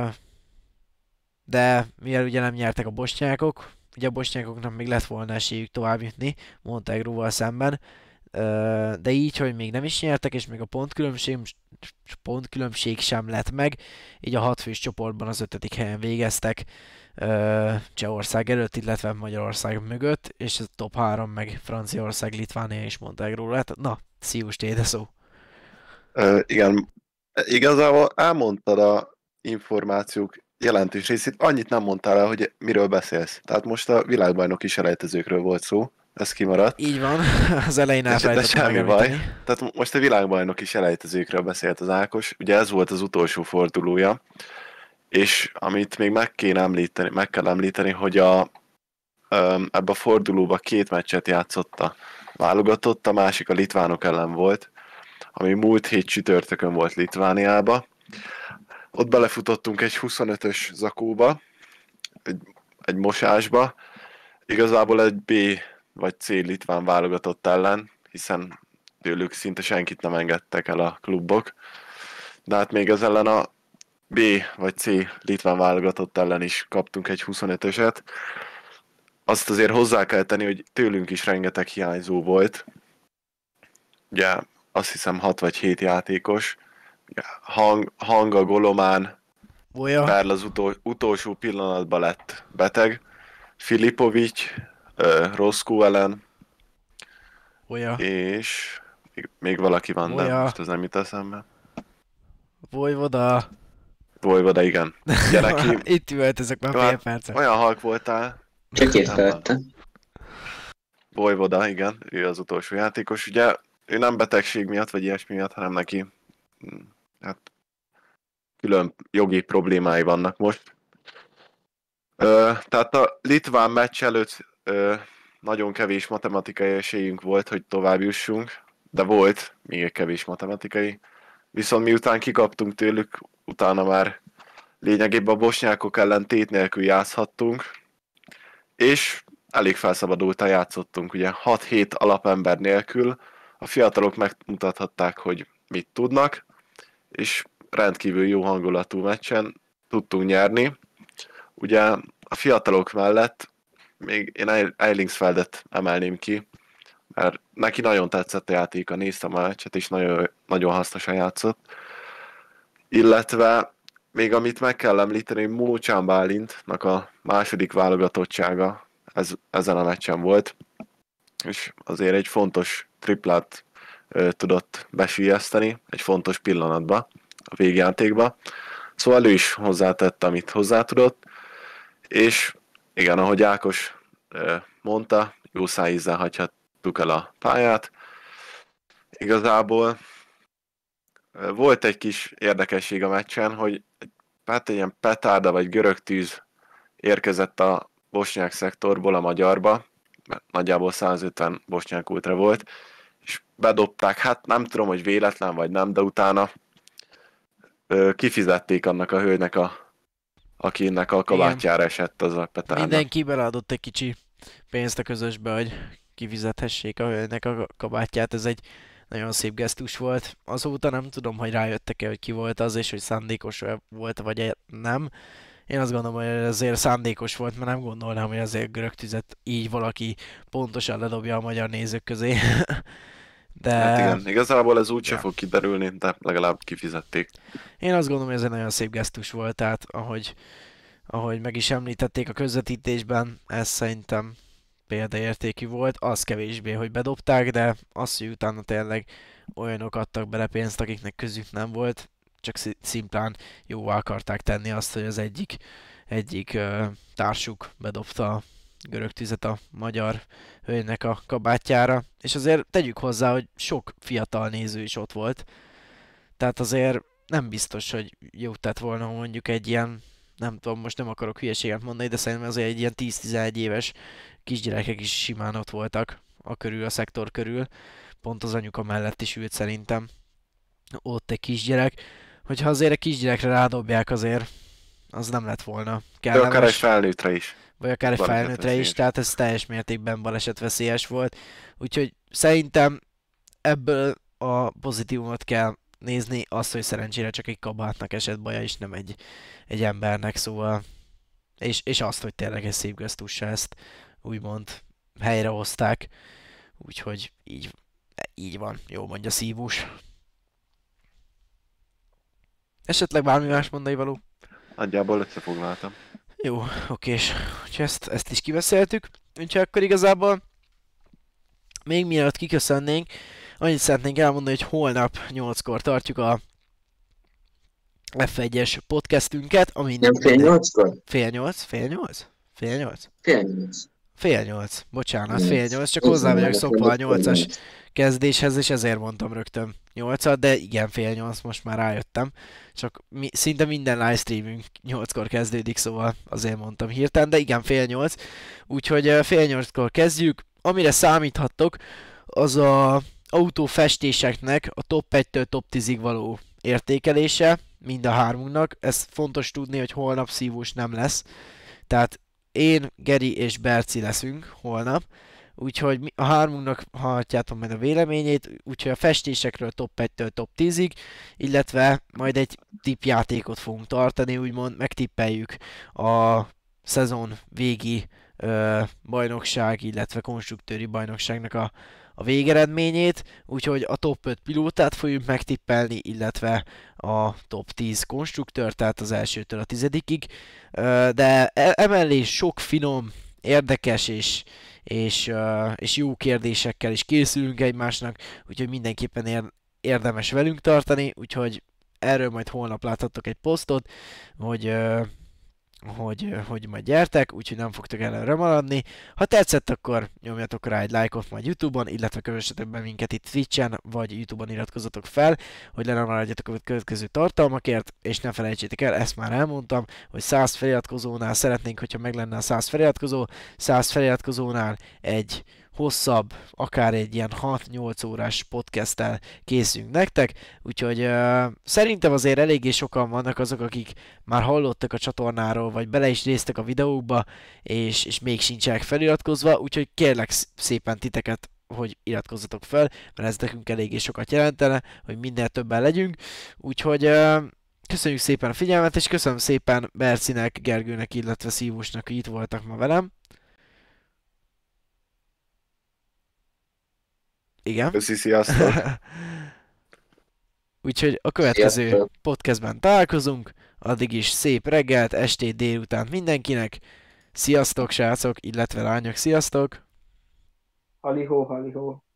Speaker 1: de mivel ugye nem nyertek a bosnyákok, ugye a bosnyákoknak még lett volna esélyük tovább jutni Montenegróval szemben, de így, hogy még nem is nyertek, és még a pontkülönbség sem lett meg, így a 6 fős csoportban az 5. helyen végeztek Csehország előtt, illetve Magyarország mögött, és a top 3 meg Franciaország, Litvánia és Montenegró lett. Na, szívus téde szó.
Speaker 2: Igen, igazából elmondtad a információk jelentős részét, annyit nem mondtál el, hogy miről beszélsz. Tehát most a világbajnoki selejtezőkről volt szó, ez kimaradt.
Speaker 1: Így van, az elején elfelejtettem
Speaker 2: semmi baj. Tehát most a világbajnoki selejtezőkről beszélt az Ákos, ugye ez volt az utolsó fordulója, és amit még meg kell említeni, hogy ebbe a fordulóba 2 meccset játszott a válogatott, a másik a litvánok ellen volt, ami múlt hét csütörtökön volt Litvániába. Ott belefutottunk egy 25-ös zakóba, egy mosásba, igazából egy B vagy C litván válogatott ellen, hiszen tőlük szinte senkit nem engedtek el a klubok, de hát még az ellen a B vagy C litván válogatott ellen is kaptunk egy 25-öset. Azt azért hozzá kell tenni, hogy tőlünk is rengeteg hiányzó volt. Ugye azt hiszem 6 vagy 7 játékos. Hanga, Golomán, Perl az utolsó pillanatban lett beteg. Filipovics, Roszkó ellen, és még valaki van, de most ez nem jut eszembe.
Speaker 1: Vojvoda,
Speaker 2: igen. Ugye neki...
Speaker 1: Itt üvöltözök már fél percet.
Speaker 2: Olyan halk voltál.
Speaker 4: Csak ért felette.
Speaker 2: Vojvoda, igen, ő az utolsó játékos. Ugye ő nem betegség miatt, vagy ilyesmi miatt, hanem neki hát külön jogi problémái vannak most. Tehát a litván meccs előtt nagyon kevés matematikai esélyünk volt, hogy tovább jussunk, de volt még kevés matematikai. Viszont miután kikaptunk tőlük, utána már lényegében a bosnyákok ellen tét nélkül játszhattunk, és elég felszabadultan játszottunk, ugye 6-7 alapember nélkül. A fiatalok megmutathatták, hogy mit tudnak, és rendkívül jó hangulatú meccsen tudtunk nyerni. Ugye a fiatalok mellett még én Eilingsfeldet emelném ki, mert neki nagyon tetszett a játéka, néztem a meccset, és nagyon, nagyon hasznosan játszott. Illetve még amit meg kell említeni, Mócsán Bálintnak a második válogatottsága ezen a meccsen volt, és azért egy fontos triplát tudott besülyeszteni, egy fontos pillanatba, a végjátékba. Szóval ő is hozzátette, amit hozzá tudott, és igen, ahogy Ákos mondta, jó szájízzel hagyhattuk el a pályát. igazából volt egy kis érdekesség a meccsen, hogy hát egy ilyen petárda vagy görög tűz érkezett a bosnyák szektorból a magyarba, mert nagyjából 150 bosnyák ultra volt, és bedobták, hát nem tudom, hogy véletlen vagy nem, de utána kifizették annak a hölgynek, akinek a kabátjára esett az a petárda.
Speaker 1: Mindenki beleadott egy kicsi pénzt a közösbe, hogy kifizethessék a hölgynek a kabátját. Ez egy nagyon szép gesztus volt. Azóta nem tudom, hogy rájöttek-e, hogy ki volt az, és hogy szándékos volt, vagy nem. Én azt gondolom, hogy ezért szándékos volt, mert nem gondolnám, hogy azért görög tüzet így valaki pontosan ledobja a magyar nézők közé. De...
Speaker 2: Hát igen, igazából ez úgyse fog kiderülni, de legalább kifizették.
Speaker 1: Én azt gondolom, hogy ez egy nagyon szép gesztus volt, tehát ahogy meg is említették a közvetítésben, ez szerintem példaértékű volt, az kevésbé, hogy bedobták, de az, hogy utána tényleg olyanok adtak bele pénzt, akiknek közük nem volt, csak szimplán jóvá akarták tenni azt, hogy az egyik társuk bedobta a görög tüzet a magyar hölgynek a kabátjára, és azért tegyük hozzá, hogy sok fiatal néző is ott volt, tehát azért nem biztos, hogy jó tett volna, mondjuk egy ilyen, nem tudom, most nem akarok hülyeséget mondani, de szerintem azért egy ilyen 10-11 éves kisgyerekek is simán ott voltak a szektor körül, pont az anyuka mellett is ült szerintem ott egy kisgyerek, hogyha azért egy kisgyerekre rádobják, azért az nem lett volna
Speaker 2: kellemes. De akár egy felnőttre is.
Speaker 1: Vagy akár egy felnőttre is, tehát ez teljes mértékben balesetveszélyes volt. Úgyhogy szerintem ebből a pozitívumot kell nézni, azt, hogy szerencsére csak egy kabátnak esett baja, és nem egy embernek, szóval... És azt, hogy tényleg egy szép gesztussal ezt úgymond helyrehozták. Úgyhogy így van, jó mondja Szívus. Esetleg bármi más mondani való?
Speaker 2: Nagyjából összefoglaltam.
Speaker 1: Jó, okés. Úgyhogy ezt is kibeszéltük. Úgyhogy akkor igazából még mielőtt kiköszönnénk, annyit szeretnénk elmondani, hogy holnap 8-kor tartjuk a F1-es podcastünket, ami...
Speaker 4: Nem fél 8-kor?
Speaker 1: Fél nyolc, bocsánat, fél nyolc, csak hozzá vagyok szokva a 8-as kezdéshez, és ezért mondtam rögtön 8-at, de igen, fél 8, most már rájöttem. Csak szinte minden livestreamünk 8-kor kezdődik, szóval azért mondtam hirtelen, de igen, fél 8. Úgyhogy fél 8-kor kezdjük. Amire számíthattok, az a autófestéseknek a top 1-től top 10-ig való értékelése, mind a hármunknak. Ez fontos tudni, hogy holnap Szívós nem lesz. Tehát én, Geri és Berci leszünk holnap, úgyhogy a hármunknak hallhatjátok majd a véleményét, úgyhogy a festésekről top 1-től top 10-ig, illetve majd egy tippjátékot fogunk tartani, úgymond megtippeljük a szezon végi bajnokság, illetve konstruktőri bajnokságnak a végeredményét, úgyhogy a top 5 pilótát fogjuk megtippelni, illetve a top 10 konstruktőr, tehát az elsőtől a 10-ig, de emellé sok finom, érdekes és jó kérdésekkel is készülünk egymásnak, úgyhogy mindenképpen érdemes velünk tartani, úgyhogy erről majd holnap láthattok egy posztot, hogy majd gyertek, úgyhogy nem fogtok előre maradni. Ha tetszett, akkor nyomjatok rá egy lájkot majd YouTube-on, illetve kövessetek be minket itt Twitch-en, vagy YouTube-on iratkozzatok fel, hogy le ne maradjatok a következő tartalmakért, és ne felejtsétek el, ezt már elmondtam, hogy 100 feliratkozónál szeretnénk, hogyha meg lenne a 100 feliratkozó, 100 feliratkozónál egy hosszabb, akár egy ilyen 6-8 órás podcasttel készülünk nektek, úgyhogy szerintem azért eléggé sokan vannak azok, akik már hallottak a csatornáról, vagy bele is néztek a videókba, és még sincsenek feliratkozva, úgyhogy kérlek szépen titeket, hogy iratkozzatok fel, mert ez nekünk eléggé sokat jelentene, hogy minél többen legyünk, úgyhogy köszönjük szépen a figyelmet, és köszönöm szépen Bercinek, Gergőnek, illetve Szívusnak, hogy itt voltak ma velem. Igen.
Speaker 2: Köszi, sziasztok!
Speaker 1: Úgyhogy a következő podcastben találkozunk, addig is szép reggelt, estét, délután mindenkinek. Sziasztok, srácok, illetve lányok, sziasztok!
Speaker 3: Halihó, halihó.